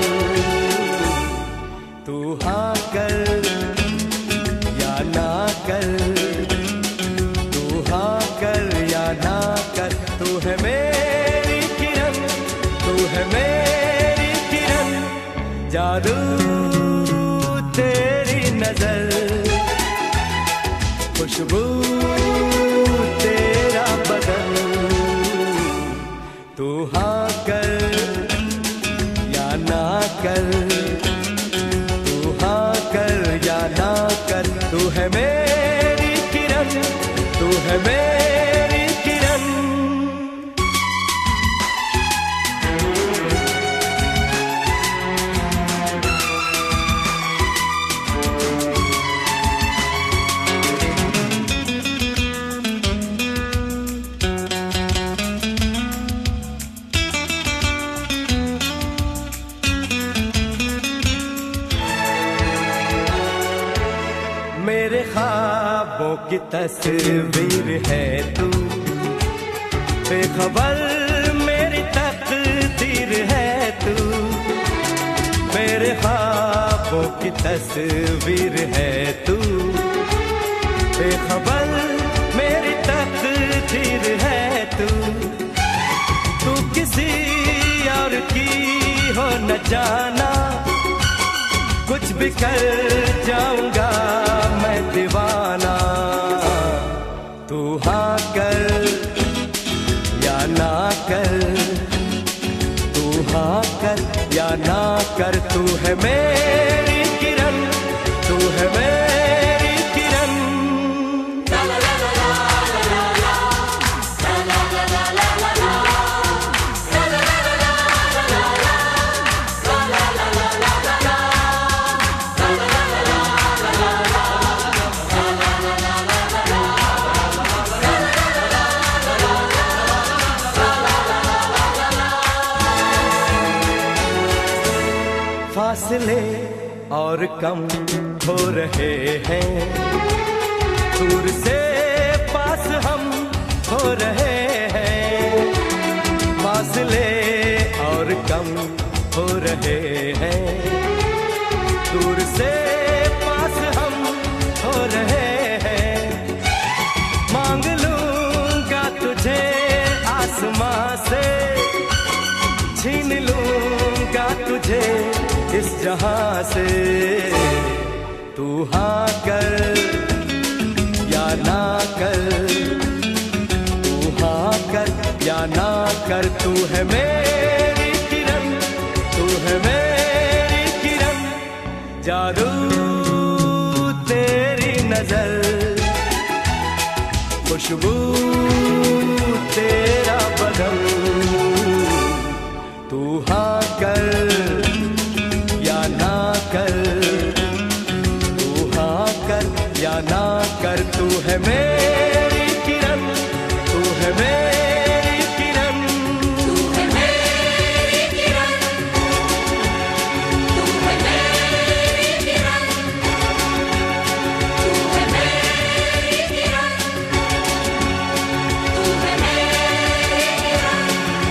तू हाँ कर या ना कर, तू हाँ कर या ना कर, तू है मेरी किरण, तू है मेरी किरण। जादू तेरी नजर, खुशबू तेरा बदन। तू हाँ कर या ना कर, तू हाँ कर या ना कर, तू है मेरी किरण, तू है मेरी किरण। मेरे ख्वाबों की तस्वीर है तू, बेखबर मेरी तकदीर है तू। मेरे ख्वाबों की तस्वीर है तू, बेखबर मेरी तकदीर है तू। तू किसी और की हो न जाना, कुछ भी कर जाऊंगा मैं दीवाना। तू हाँ कर या ना कर, तू हाँ कर या ना कर, तू है मेरी किरण, तू है मेरी किरण। फासले और कम हो रहे हैं, दूर से पास हम हो रहे हैं। फासले और कम हो रहे हैं, दूर से पास हम हो रहे हैं। मांग लूंगा तुझे आसमां से, छीन लूंगा तुझे इस जहां से। तू हाँ कर या ना कर, तू हाँ कर या ना कर, तू है मेरी किरण, तू है मेरी किरण। जादू तेरी या ना कर, तू है मेरी किरण, तू है मेरी किरण, तू है मेरी किरण, तू है मेरी किरण, तू है मेरी किरण, तू है मेरी किरण।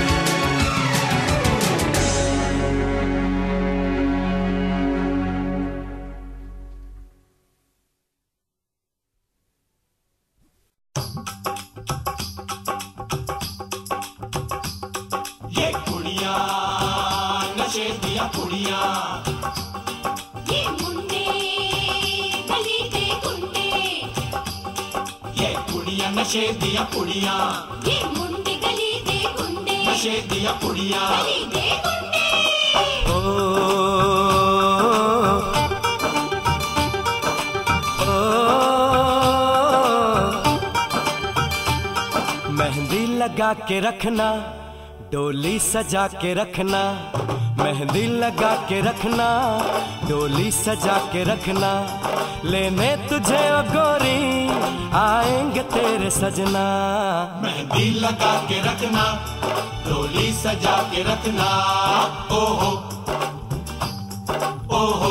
ये कुड़िया नशे दिया कुड़िया, ये मुंडे गली दे गुंडे, ये कुड़िया नशे दिया कुड़िया, ये मुंडे गली दे गुंडे, नशे दिया कुड़िया। गली दे गुंडे। ओ, ओ, मेहंदी लगा के रखना, डोली सजा के रखना, मेहंदी लगा के रखना, डोली सजा के रखना, लेने तुझे ओ गोरी आएंगे तेरे सजना। मेहंदी लगा के रखना, डोली सजा के रखना, ओहो ओहो।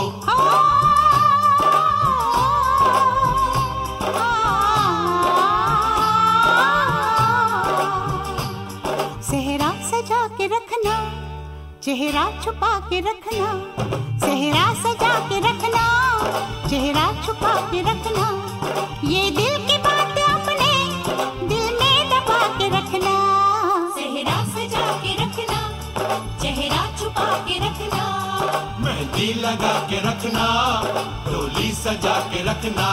सेहरा सजा के रखना, चेहरा छुपा के रखना, सेहरा सजा के रखना, चेहरा छुपा के रखना, ये दिल की बात अपने दिल में दबा के रखना। सेहरा सजा के रखना, चेहरा छुपा के रखना, मेहंदी लगा के रखना, डोली सजा के रखना।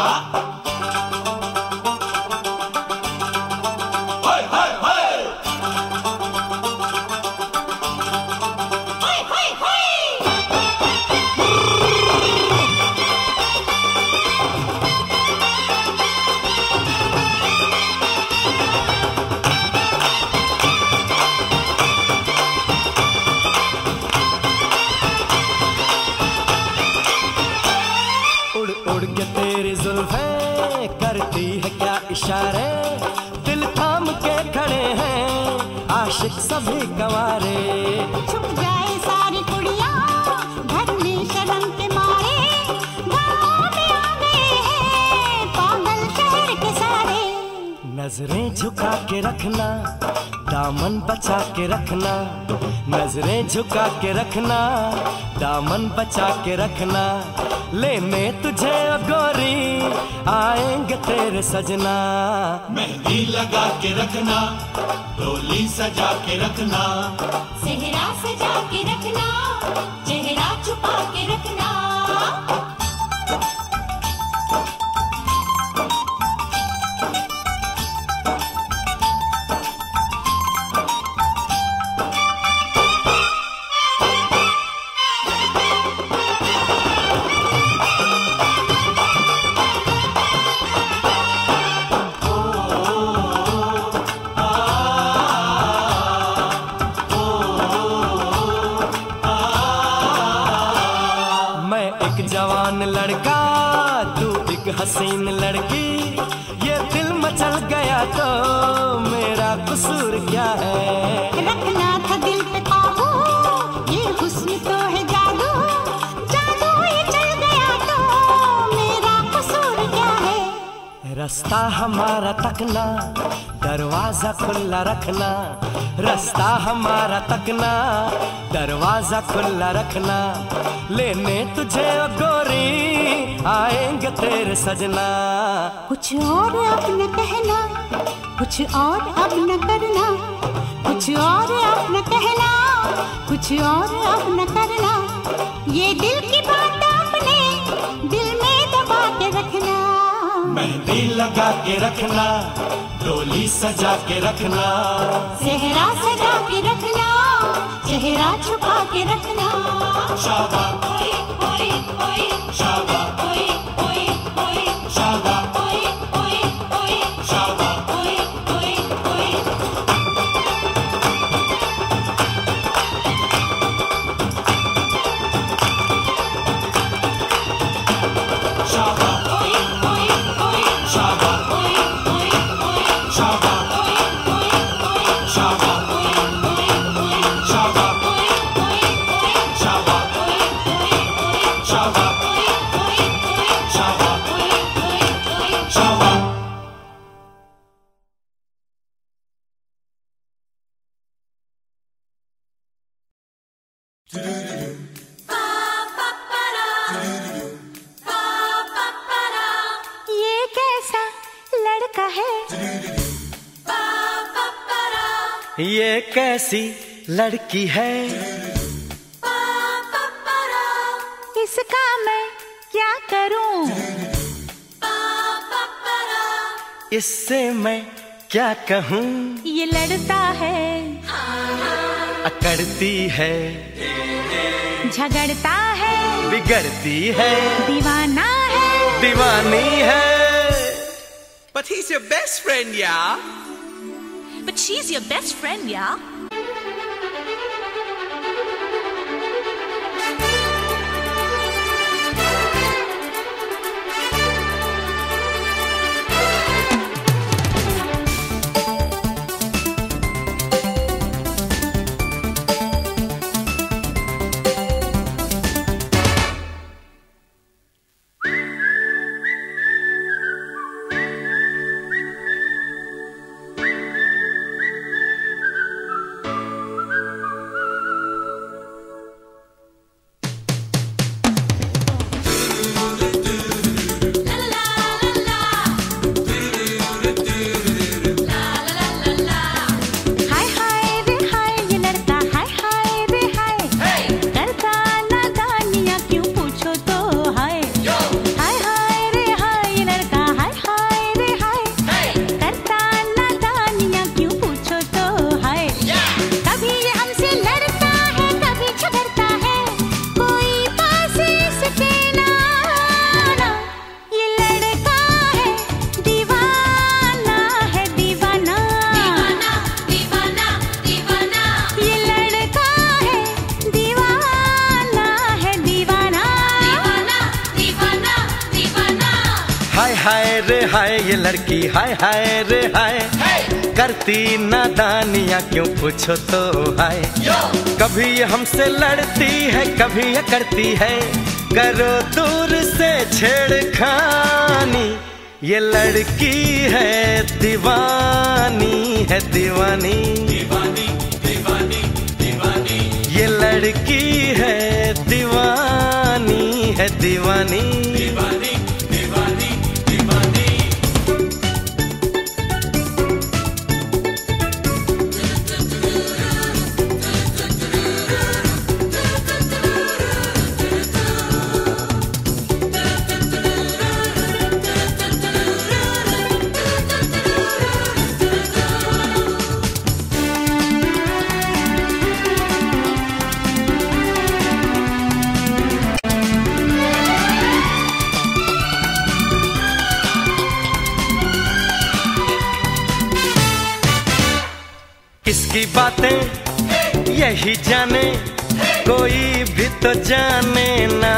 हाय हाय हाय हाय हाय हाय। उड़ उड़ के तेरी जुल्फें करती है क्या इशारे, दिल थाम के खड़े हैं आशिक सभी गवारे। छुप जाए सारी कुड़ियाँ घर में शर्म के मारे, गाँव में आ गए हैं पागल शहर के सारे। नजरें झुका के रखना, दामन बचा के रखना, नजरें झुका के रखना, दामन बचा के रखना, लेने तुझे ओ गोरी आएंगे तेरे सजना। मेहंदी लगा के रखना, डोली सजा के रखना, सेहरा सजा के रखना, चेहरा छुपा के रखना। मैं एक जवान लड़का, तू एक हसीन लड़की, ये दिल मचल गया तो मेरा कसूर क्या है। रखना था दिल पे काबू, ये हुस्न तो है जादू, जादू ये चल गया तो मेरा कसूर क्या है। रास्ता हमारा तकना, दरवाजा खुला रखना, रास्ता हमारा तकना, दरवाजा खुला रखना, लेने तुझे ओ गोरी आएंगे तेरे सजना। कुछ और अब न कहना, कुछ और अब न करना, कुछ और अब न कहना, कुछ और अब न करना, ये दिल की बात अपने दिल में दबा के रखना। मेहंदी लगा के रखना, डोली सजा के रखना, सेहरा सजा के रखना, चेहरा छुपा के रखना। शाबा ओए ओए ओए शाबा ओए ओए ओए शाबा ओए ओए ओए शाबा ओए ओए ओए। शाबा ओए ओए शावा ये कैसा लड़का है, ये कैसी लड़की है, इसका मैं क्या करूं, इससे मैं क्या कहूँ। ये लड़ता है, अकड़ती है, झगड़ता है, बिगड़ती है, दीवाना है, दीवानी है। But he's your best friend, yeah? But she's your best friend, yeah? हाय हाय रे हाय, ये लड़का हाय हाय रे हाय, करता नादानियाँ क्यों पूछो तो हाय। हाय हाय रे हाय, ये लड़का हाय हाय रे हाय, करता नादानियाँ क्यों पूछो तो हाय। कभी ये हमसे लड़ता है, कभी झगड़ता है, कोई पास इसके ना आना। ये लड़का है दीवाना है, दीवाना दीवाना दीवाना ये लड़का है दीवाना है, दीवाना दीवाना दीवाना हाय हाय रे हाय, ये लड़की हाय हाय रे हाय, करती नादानियाँ क्यों पूछो तो हाय। कभी ये हमसे लड़ती है, कभी ये करती है, करो दूर से छेड़खानी। ये लड़की है दीवानी है, दीवानी दीवानी दीवानी दीवानी ये लड़की है दीवानी है, दीवानी दीवानी दीवानी दीवानी किसकी बातें यही जाने, कोई भी तो जाने ना।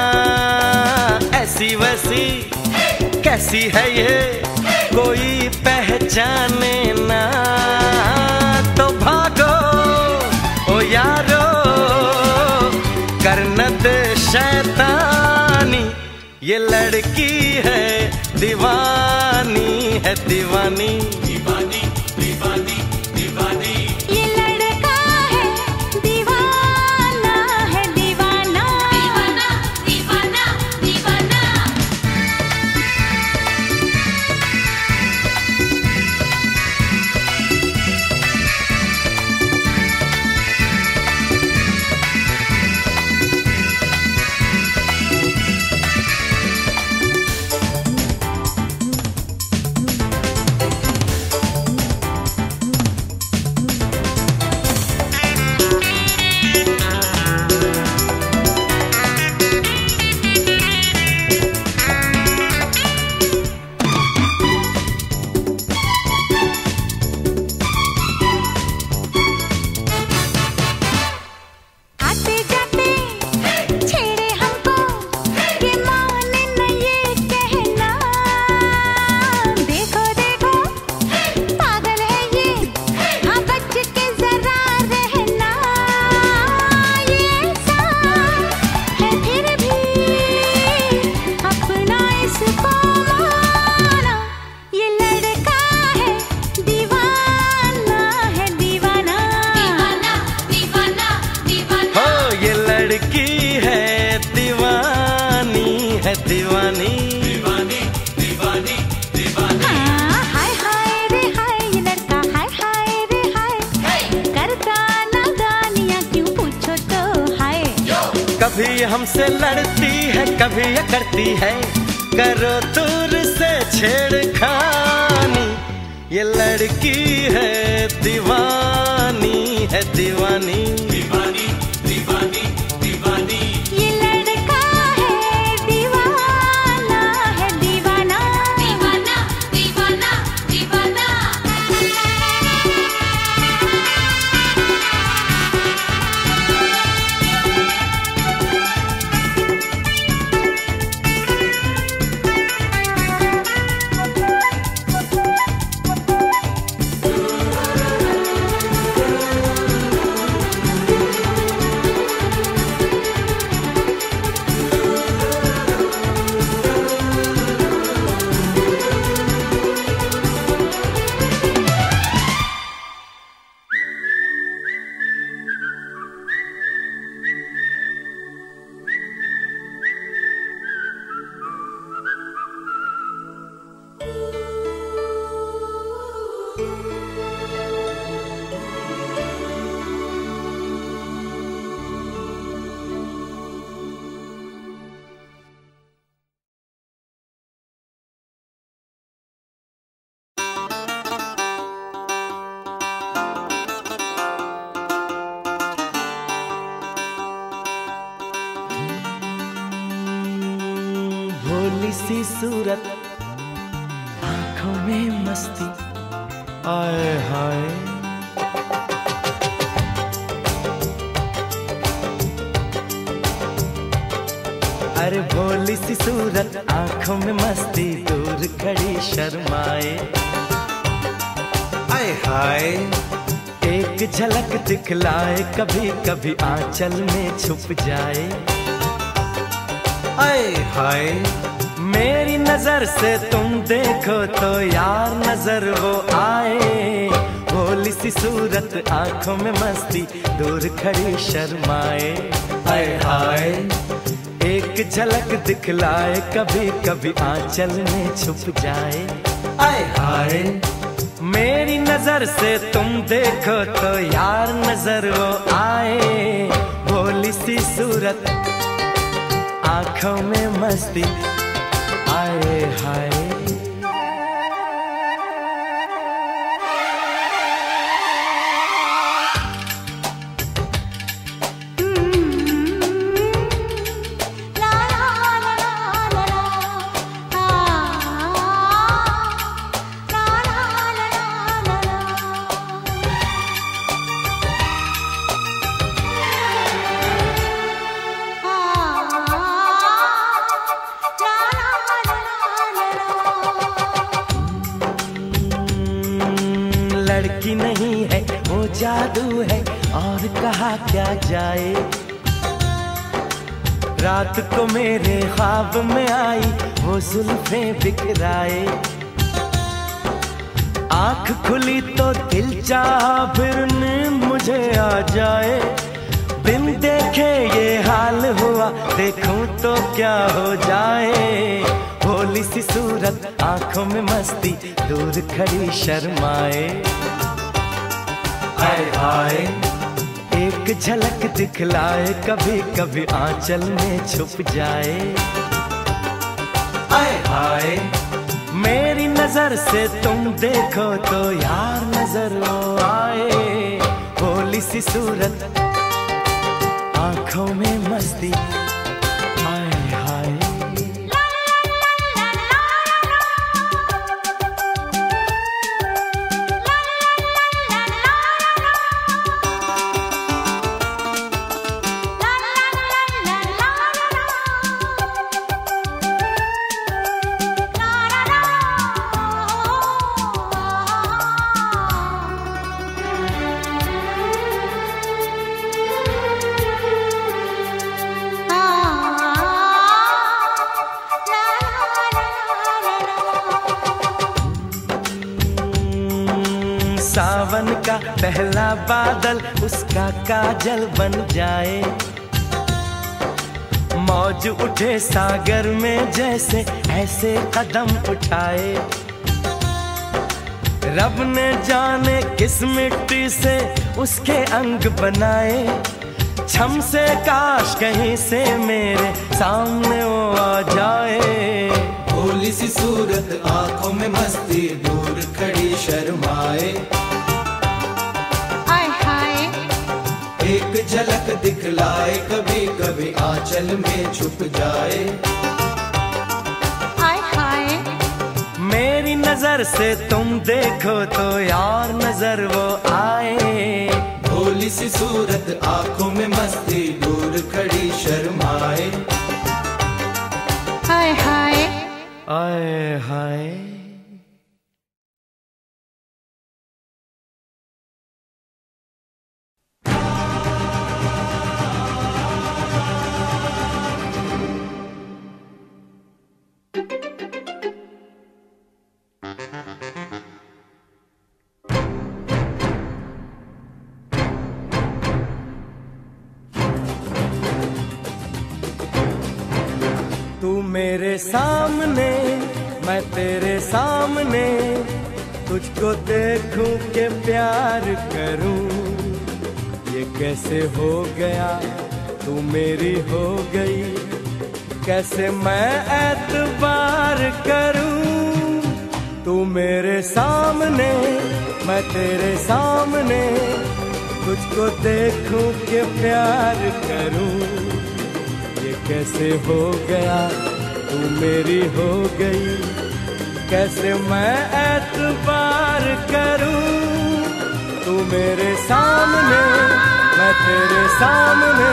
ऐसी वैसी कैसी है ये, कोई पहचाने ना। तो भागो ओ यारो, करन दे शैतानी। ये लड़की है दीवानी है, दीवानी दीवानी दीवानी दीवानी ये लड़का है दीवाना है, दीवाना दीवाना दीवाना दीवाना कभी हमसे लड़ती है, कभी ये करती है, करो दूर से छेड़खानी। ये लड़की है दीवानी, है दीवानी, दीवानी दीवानी दीवानी। ये लड़का है दीवाना, है दीवाना, दीवाना दीवाना दीवाना। भोली सी सूरत, आंखों में मस्ती, आए हाय। अरे भोली सी सूरत, आंखों में मस्ती, दूर खड़ी शर्माए, आए हाय। एक झलक दिखलाए, कभी कभी आंचल में छुप जाए, आए हाय। मेरी नजर से तुम देखो तो यार नजर वो आए। भोली सी सूरत, आंखों में मस्ती, दूर खड़ी शर्माए, आए हाय। एक झलक दिखलाए, कभी कभी आंचल में छुप जाए, आए हाय। मेरी नजर से तुम देखो तो यार नजर वो आए। भोली सी सूरत, आंखों में मस्ती, आए हाय। लड़की नहीं है वो जादू है, और कहा क्या जाए। रात को मेरे ख्वाब में आई, वो जुल्फें बिखराए। आंख खुली तो दिल चाहा, फिर नींद मुझे आ जाए। बिन देखे ये हाल हुआ, देखूं तो क्या हो जाए। भोली सी सूरत, आंखों में मस्ती, दूर खड़ी शर्माए, हाय हाय। एक झलक दिखलाए, कभी कभी आंचल में छुप जाए, हाय हाय। मेरी नजर से तुम देखो तो यार नजर वो आए। भोली सी सूरत, आंखों में मस्ती, हाय हाय। सावन का पहला बादल उसका काजल बन जाए। मौज उठे सागर में जैसे ऐसे कदम उठाए। रब ने जाने किस मिट्टी से उसके अंग बनाए। छम से काश कहीं से मेरे सामने वो आ जाए। भोली सी सूरत आंखों में मस्ती, दूर खड़ी शर्माए। आय हाय एक झलक दिखलाए, कभी कभी आंचल में छुप जाए। आय हाय मेरी नजर से तुम देखो तो यार नजर वो आए। भोली सी सूरत आंखों में मस्ती, दूर खड़ी शर्माए। हाय हाय आए हाय। तू मेरे सामने मैं तेरे सामने, तुझको देखूं के प्यार करूं। ये कैसे हो गया तू मेरी हो गई, कैसे मैं एतबार करूं। तू मेरे सामने मैं तेरे सामने, तुझको देखूं के प्यार करूं। ये कैसे हो गया तू मेरी हो गई, कैसे मैं एतबार करूं। तू मेरे सामने मैं तेरे सामने।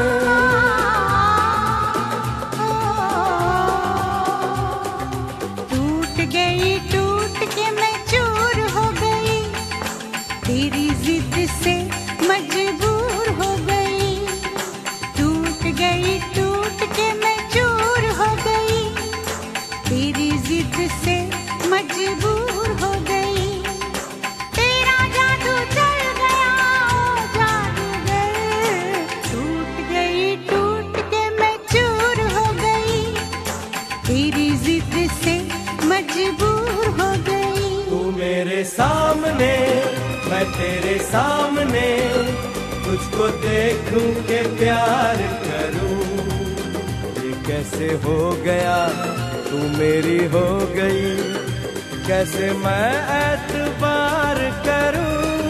टूट गई टूट के मैं चूर हो गई, तेरी जिद से मजबूर हो गई। टूट गई टूट के मैं चूर हो गई, तेरी जिद से मजबूर हो गई। तेरा जादू चल गया ओ जादूगर। टूट गई टूट के मैं चूर हो गई, तेरी जिद से मजबूर हो गई। तू मेरे सामने मैं तेरे सामने, तुझको देखूं के प्यार करूं। ये कैसे हो गया तू मेरी हो गई, कैसे मैं एतबार करूं।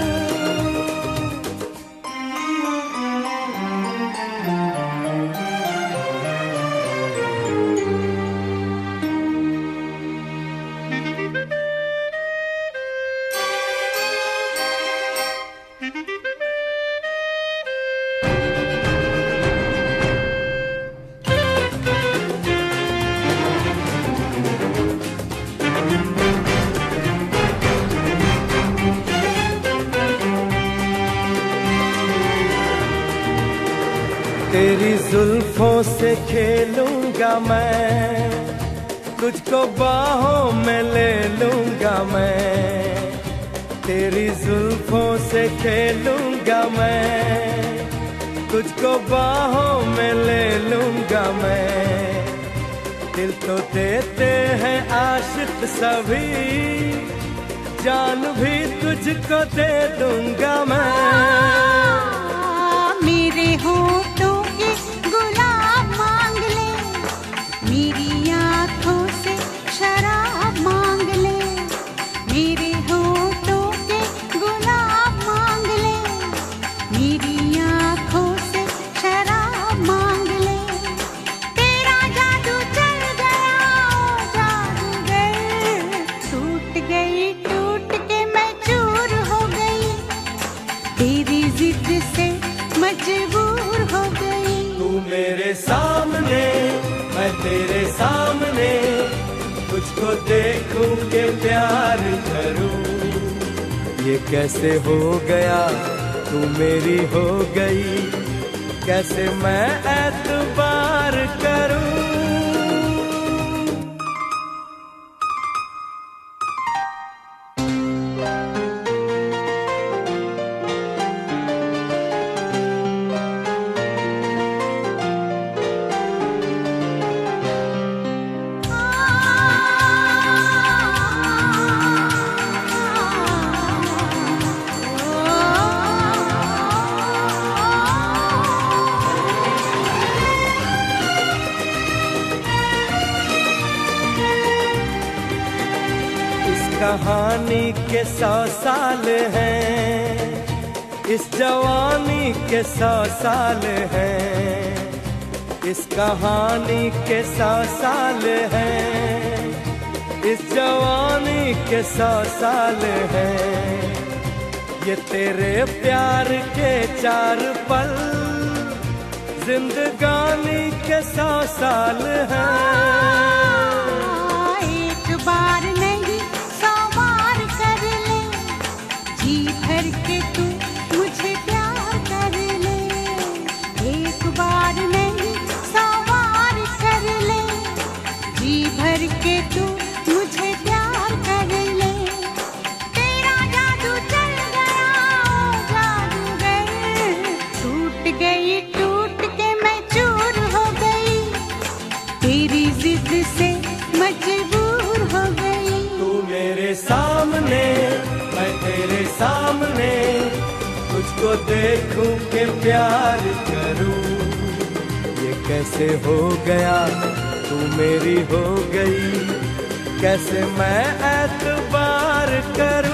तेरी जुल्फों से खेलूंगा मैं, तुझको बाहों में ले लूंगा मैं। तेरी जुल्फों से खेलूंगा मैं, तुझको बाहों में ले लूंगा मैं। दिल तो देते हैं आशिक सभी, जान भी तुझको दे दूंगा मैं। मेरे होठों के गुलाब मांग ले, मेरी आंखों से शराब मांग ले। मेरे होठों के गुलाब मांग ले, मेरी आंखों से शराब मांग ले। तेरा जादू चल गया ओ जादूगर। टूट गई टूट के मैं चूर हो गई, तेरी जिद से मजबूर हो गई। तू मेरे सामने मैं तेरे सामने, तुझको देखूं के प्यार करूं। ये कैसे हो गया तू मेरी हो गई, कैसे मैं एतबार करूं। कहानी के सौ साल हैं, इस जवानी के सौ साल हैं, इस कहानी के सौ साल हैं, इस जवानी के सौ साल हैं। ये तेरे प्यार के चार पल जिंदगानी के सौ साल हैं। एक बार नहीं सौ बार कर ले, जी भर के तू मुझे प्यार कर ले। एक बार नहीं सौ बार कर ले, जी भर के तू मुझे प्यार कर ले। तेरा जादू चल गया ओ जादूगर, टूट गई टूट के मैं चूर हो गई, तेरी जिद से मजबूर हो गई। तू मेरे सामने मैं तेरे सामने, तुझको देखूं के प्यार करूं। ये कैसे हो गया तू मेरी हो गई, कैसे मैं एतबार करूं।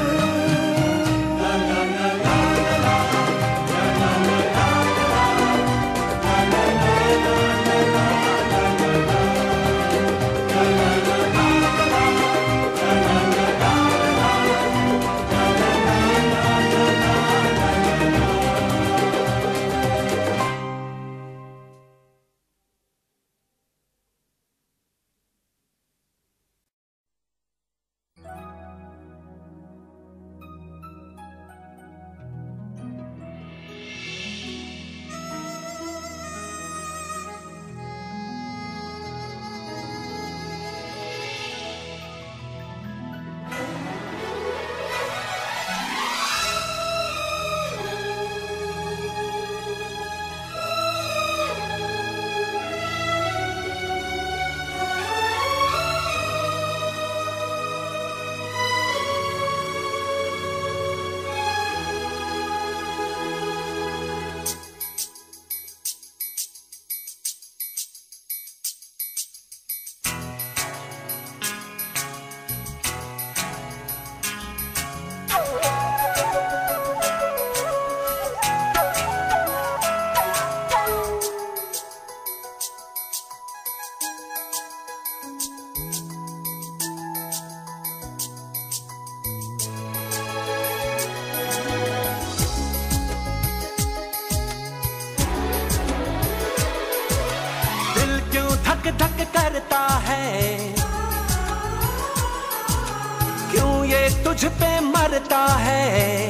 धक धक करता है, क्यों ये तुझ पे मरता है।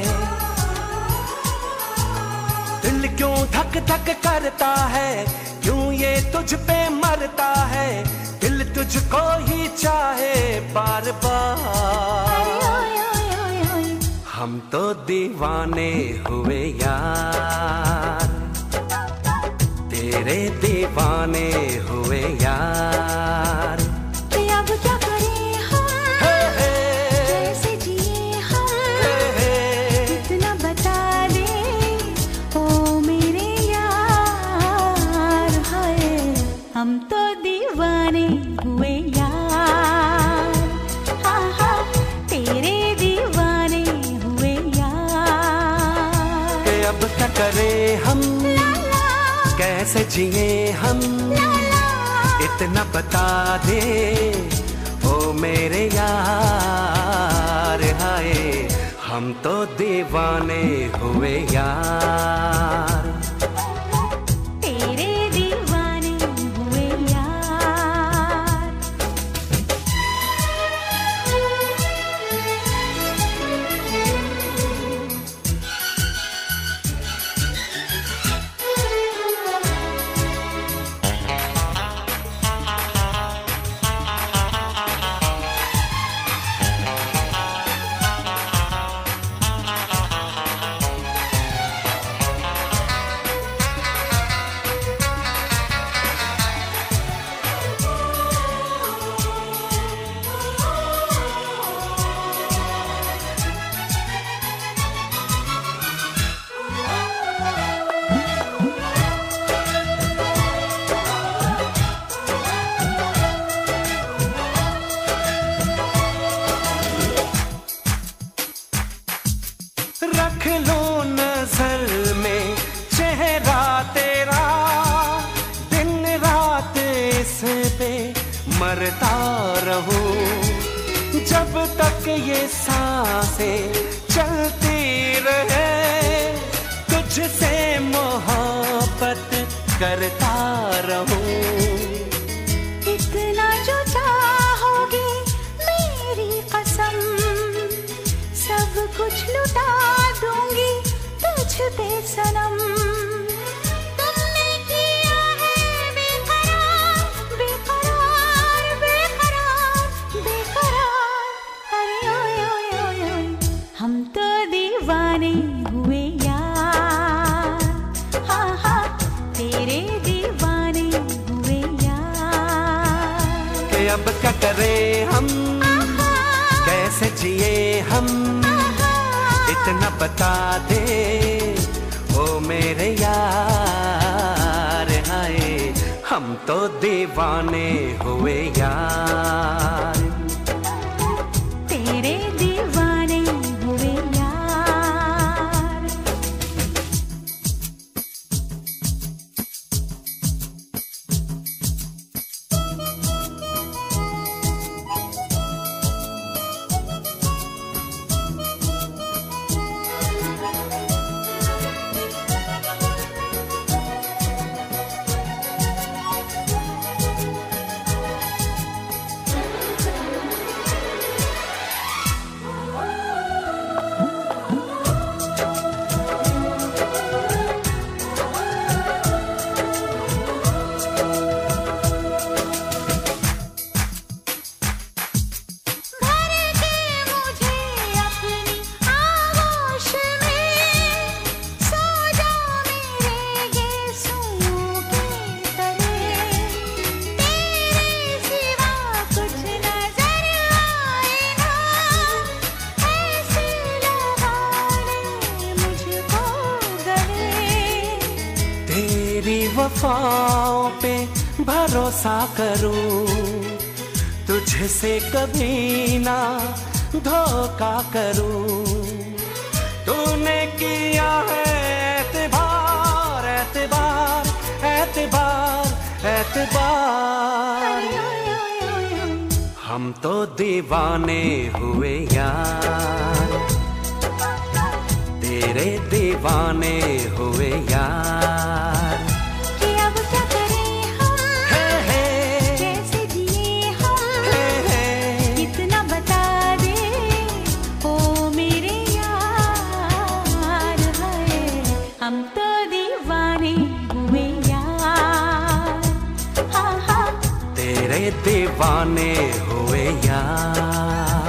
दिल क्यों धक धक करता है, क्यों ये तुझ पे मरता है। दिल तुझको ही चाहे बार बार, हम तो दीवाने हुए यार, तेरे दीवाने हुए यार। कि अब क्या करें हम, हे हे, कैसे जिए हम, हे हे, इतना बता दे ओ मेरे यार। हाय हम तो दीवाने हुए यार, हाँ हाँ तेरे दीवाने हुए यार। कि अब क्या करें हम, कैसे जिए हम, इतना बता दे ओ मेरे यार। हाय हम तो दीवाने हुए यार, तेरे दीवाने हुए यार। जब तक ये सांसें चलती रहे, तुझसे मोहब्बत करता रहूं। इतना जो चाहोगे मेरी कसम, सब कुछ लुटा दूंगी तुझ पे सनम। तुमने किया है बेकरार, बेकरार, बेकरार, बेकरार। अरे ओए ओए ओए ओए, हम तो दीवाने हुए यार। हाँ हाँ, तेरे दीवाने हुए यार। कि अब क्या करें हम, कैसे जिए हम, इतना बता दे ओ मेरे यार। हाय हम तो दीवाने हुए यार, तेरे दीवाने हुए यार। वफाओं पे भरोसा करूं, तुझसे कभी ना धोखा करूं। तूने किया है एतबार, एतबार, एतबार, एतबार। हम तो दीवाने हुए यार, तेरे दीवाने हुए यार। कि अब क्या करें हम, हे हे, कैसे जिए हम, हे हे, इतना बता दे ओ मेरे यार। हाय हम तो दीवाने हुए यार। हाँ हाँ, तेरे दीवाने हुए यार।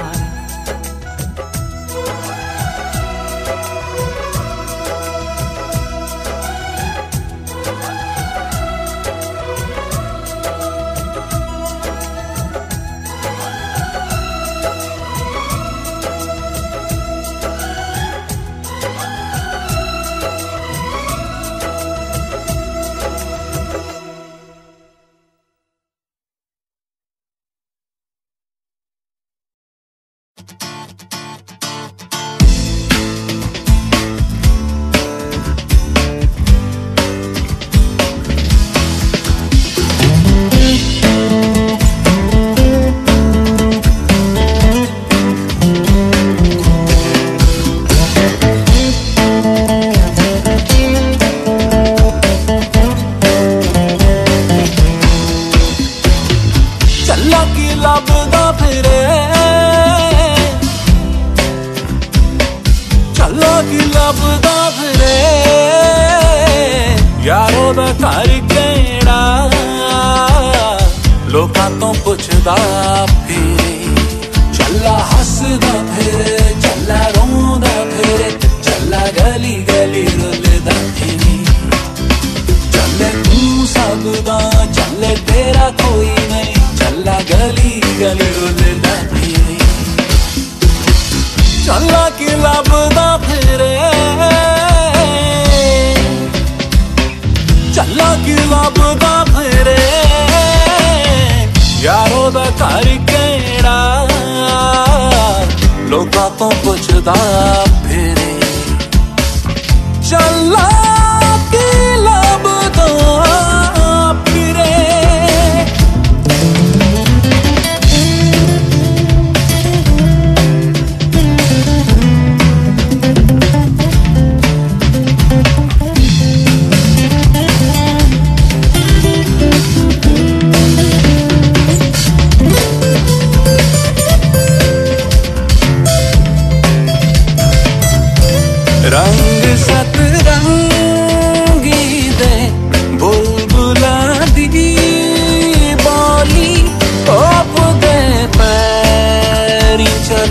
लोकां तो पुछदा फिरे, चला हसदा फिरे, चला रोंदा फिरे, चला गली गली रुलदा फिरे। चले तू सबदा, चले तेरा कोई नहीं, चला गली गली रुलदा फिरे। चला कि लभदा फिरे, चला कि लभदा फिरे, यारो दा घर केड़ा, लोकां तो पुछदा फिरे। चला कि लभदा फिरे।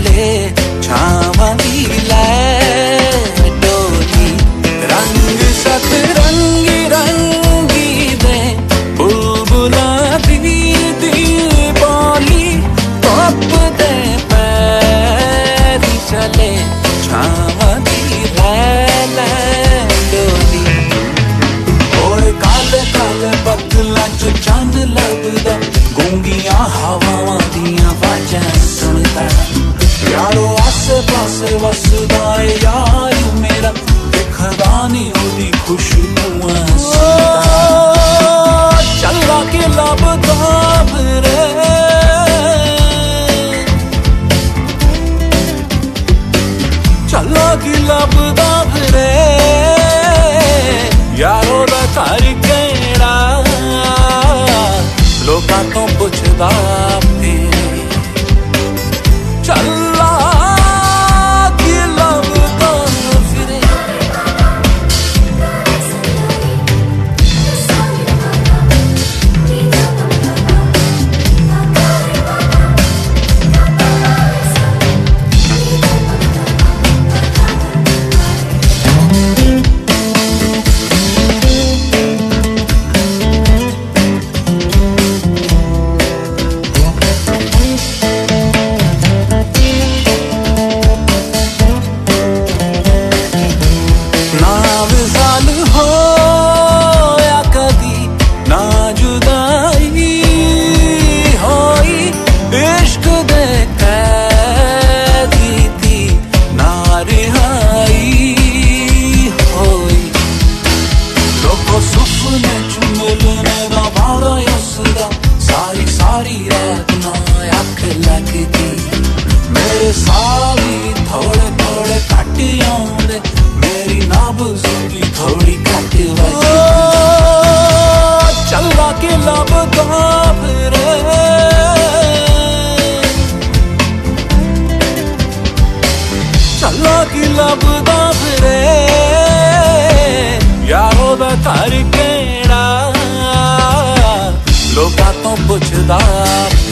चले छावां दी लै डोली रंग सतरंगी रंगी दे बुलबुला दी दी बोली पप दे पैरी चले छावां दी लै डोली ओए काले काले बदलां च चंद लभदा गूंगियां हवावां दियां वाजां सुनदा यारो आसे पासे वसदा है यार मेरा दिखदा नी ओदी खुशबू सुनदा चला के लभदा फिरे चला के लभदा फिरे यारो दा घर केड़ा लोकां तो पुछदा फिरे चला के लभदा फिरे लभदा फिरे यारो दा घर केड़ा लोकां तो पुछदा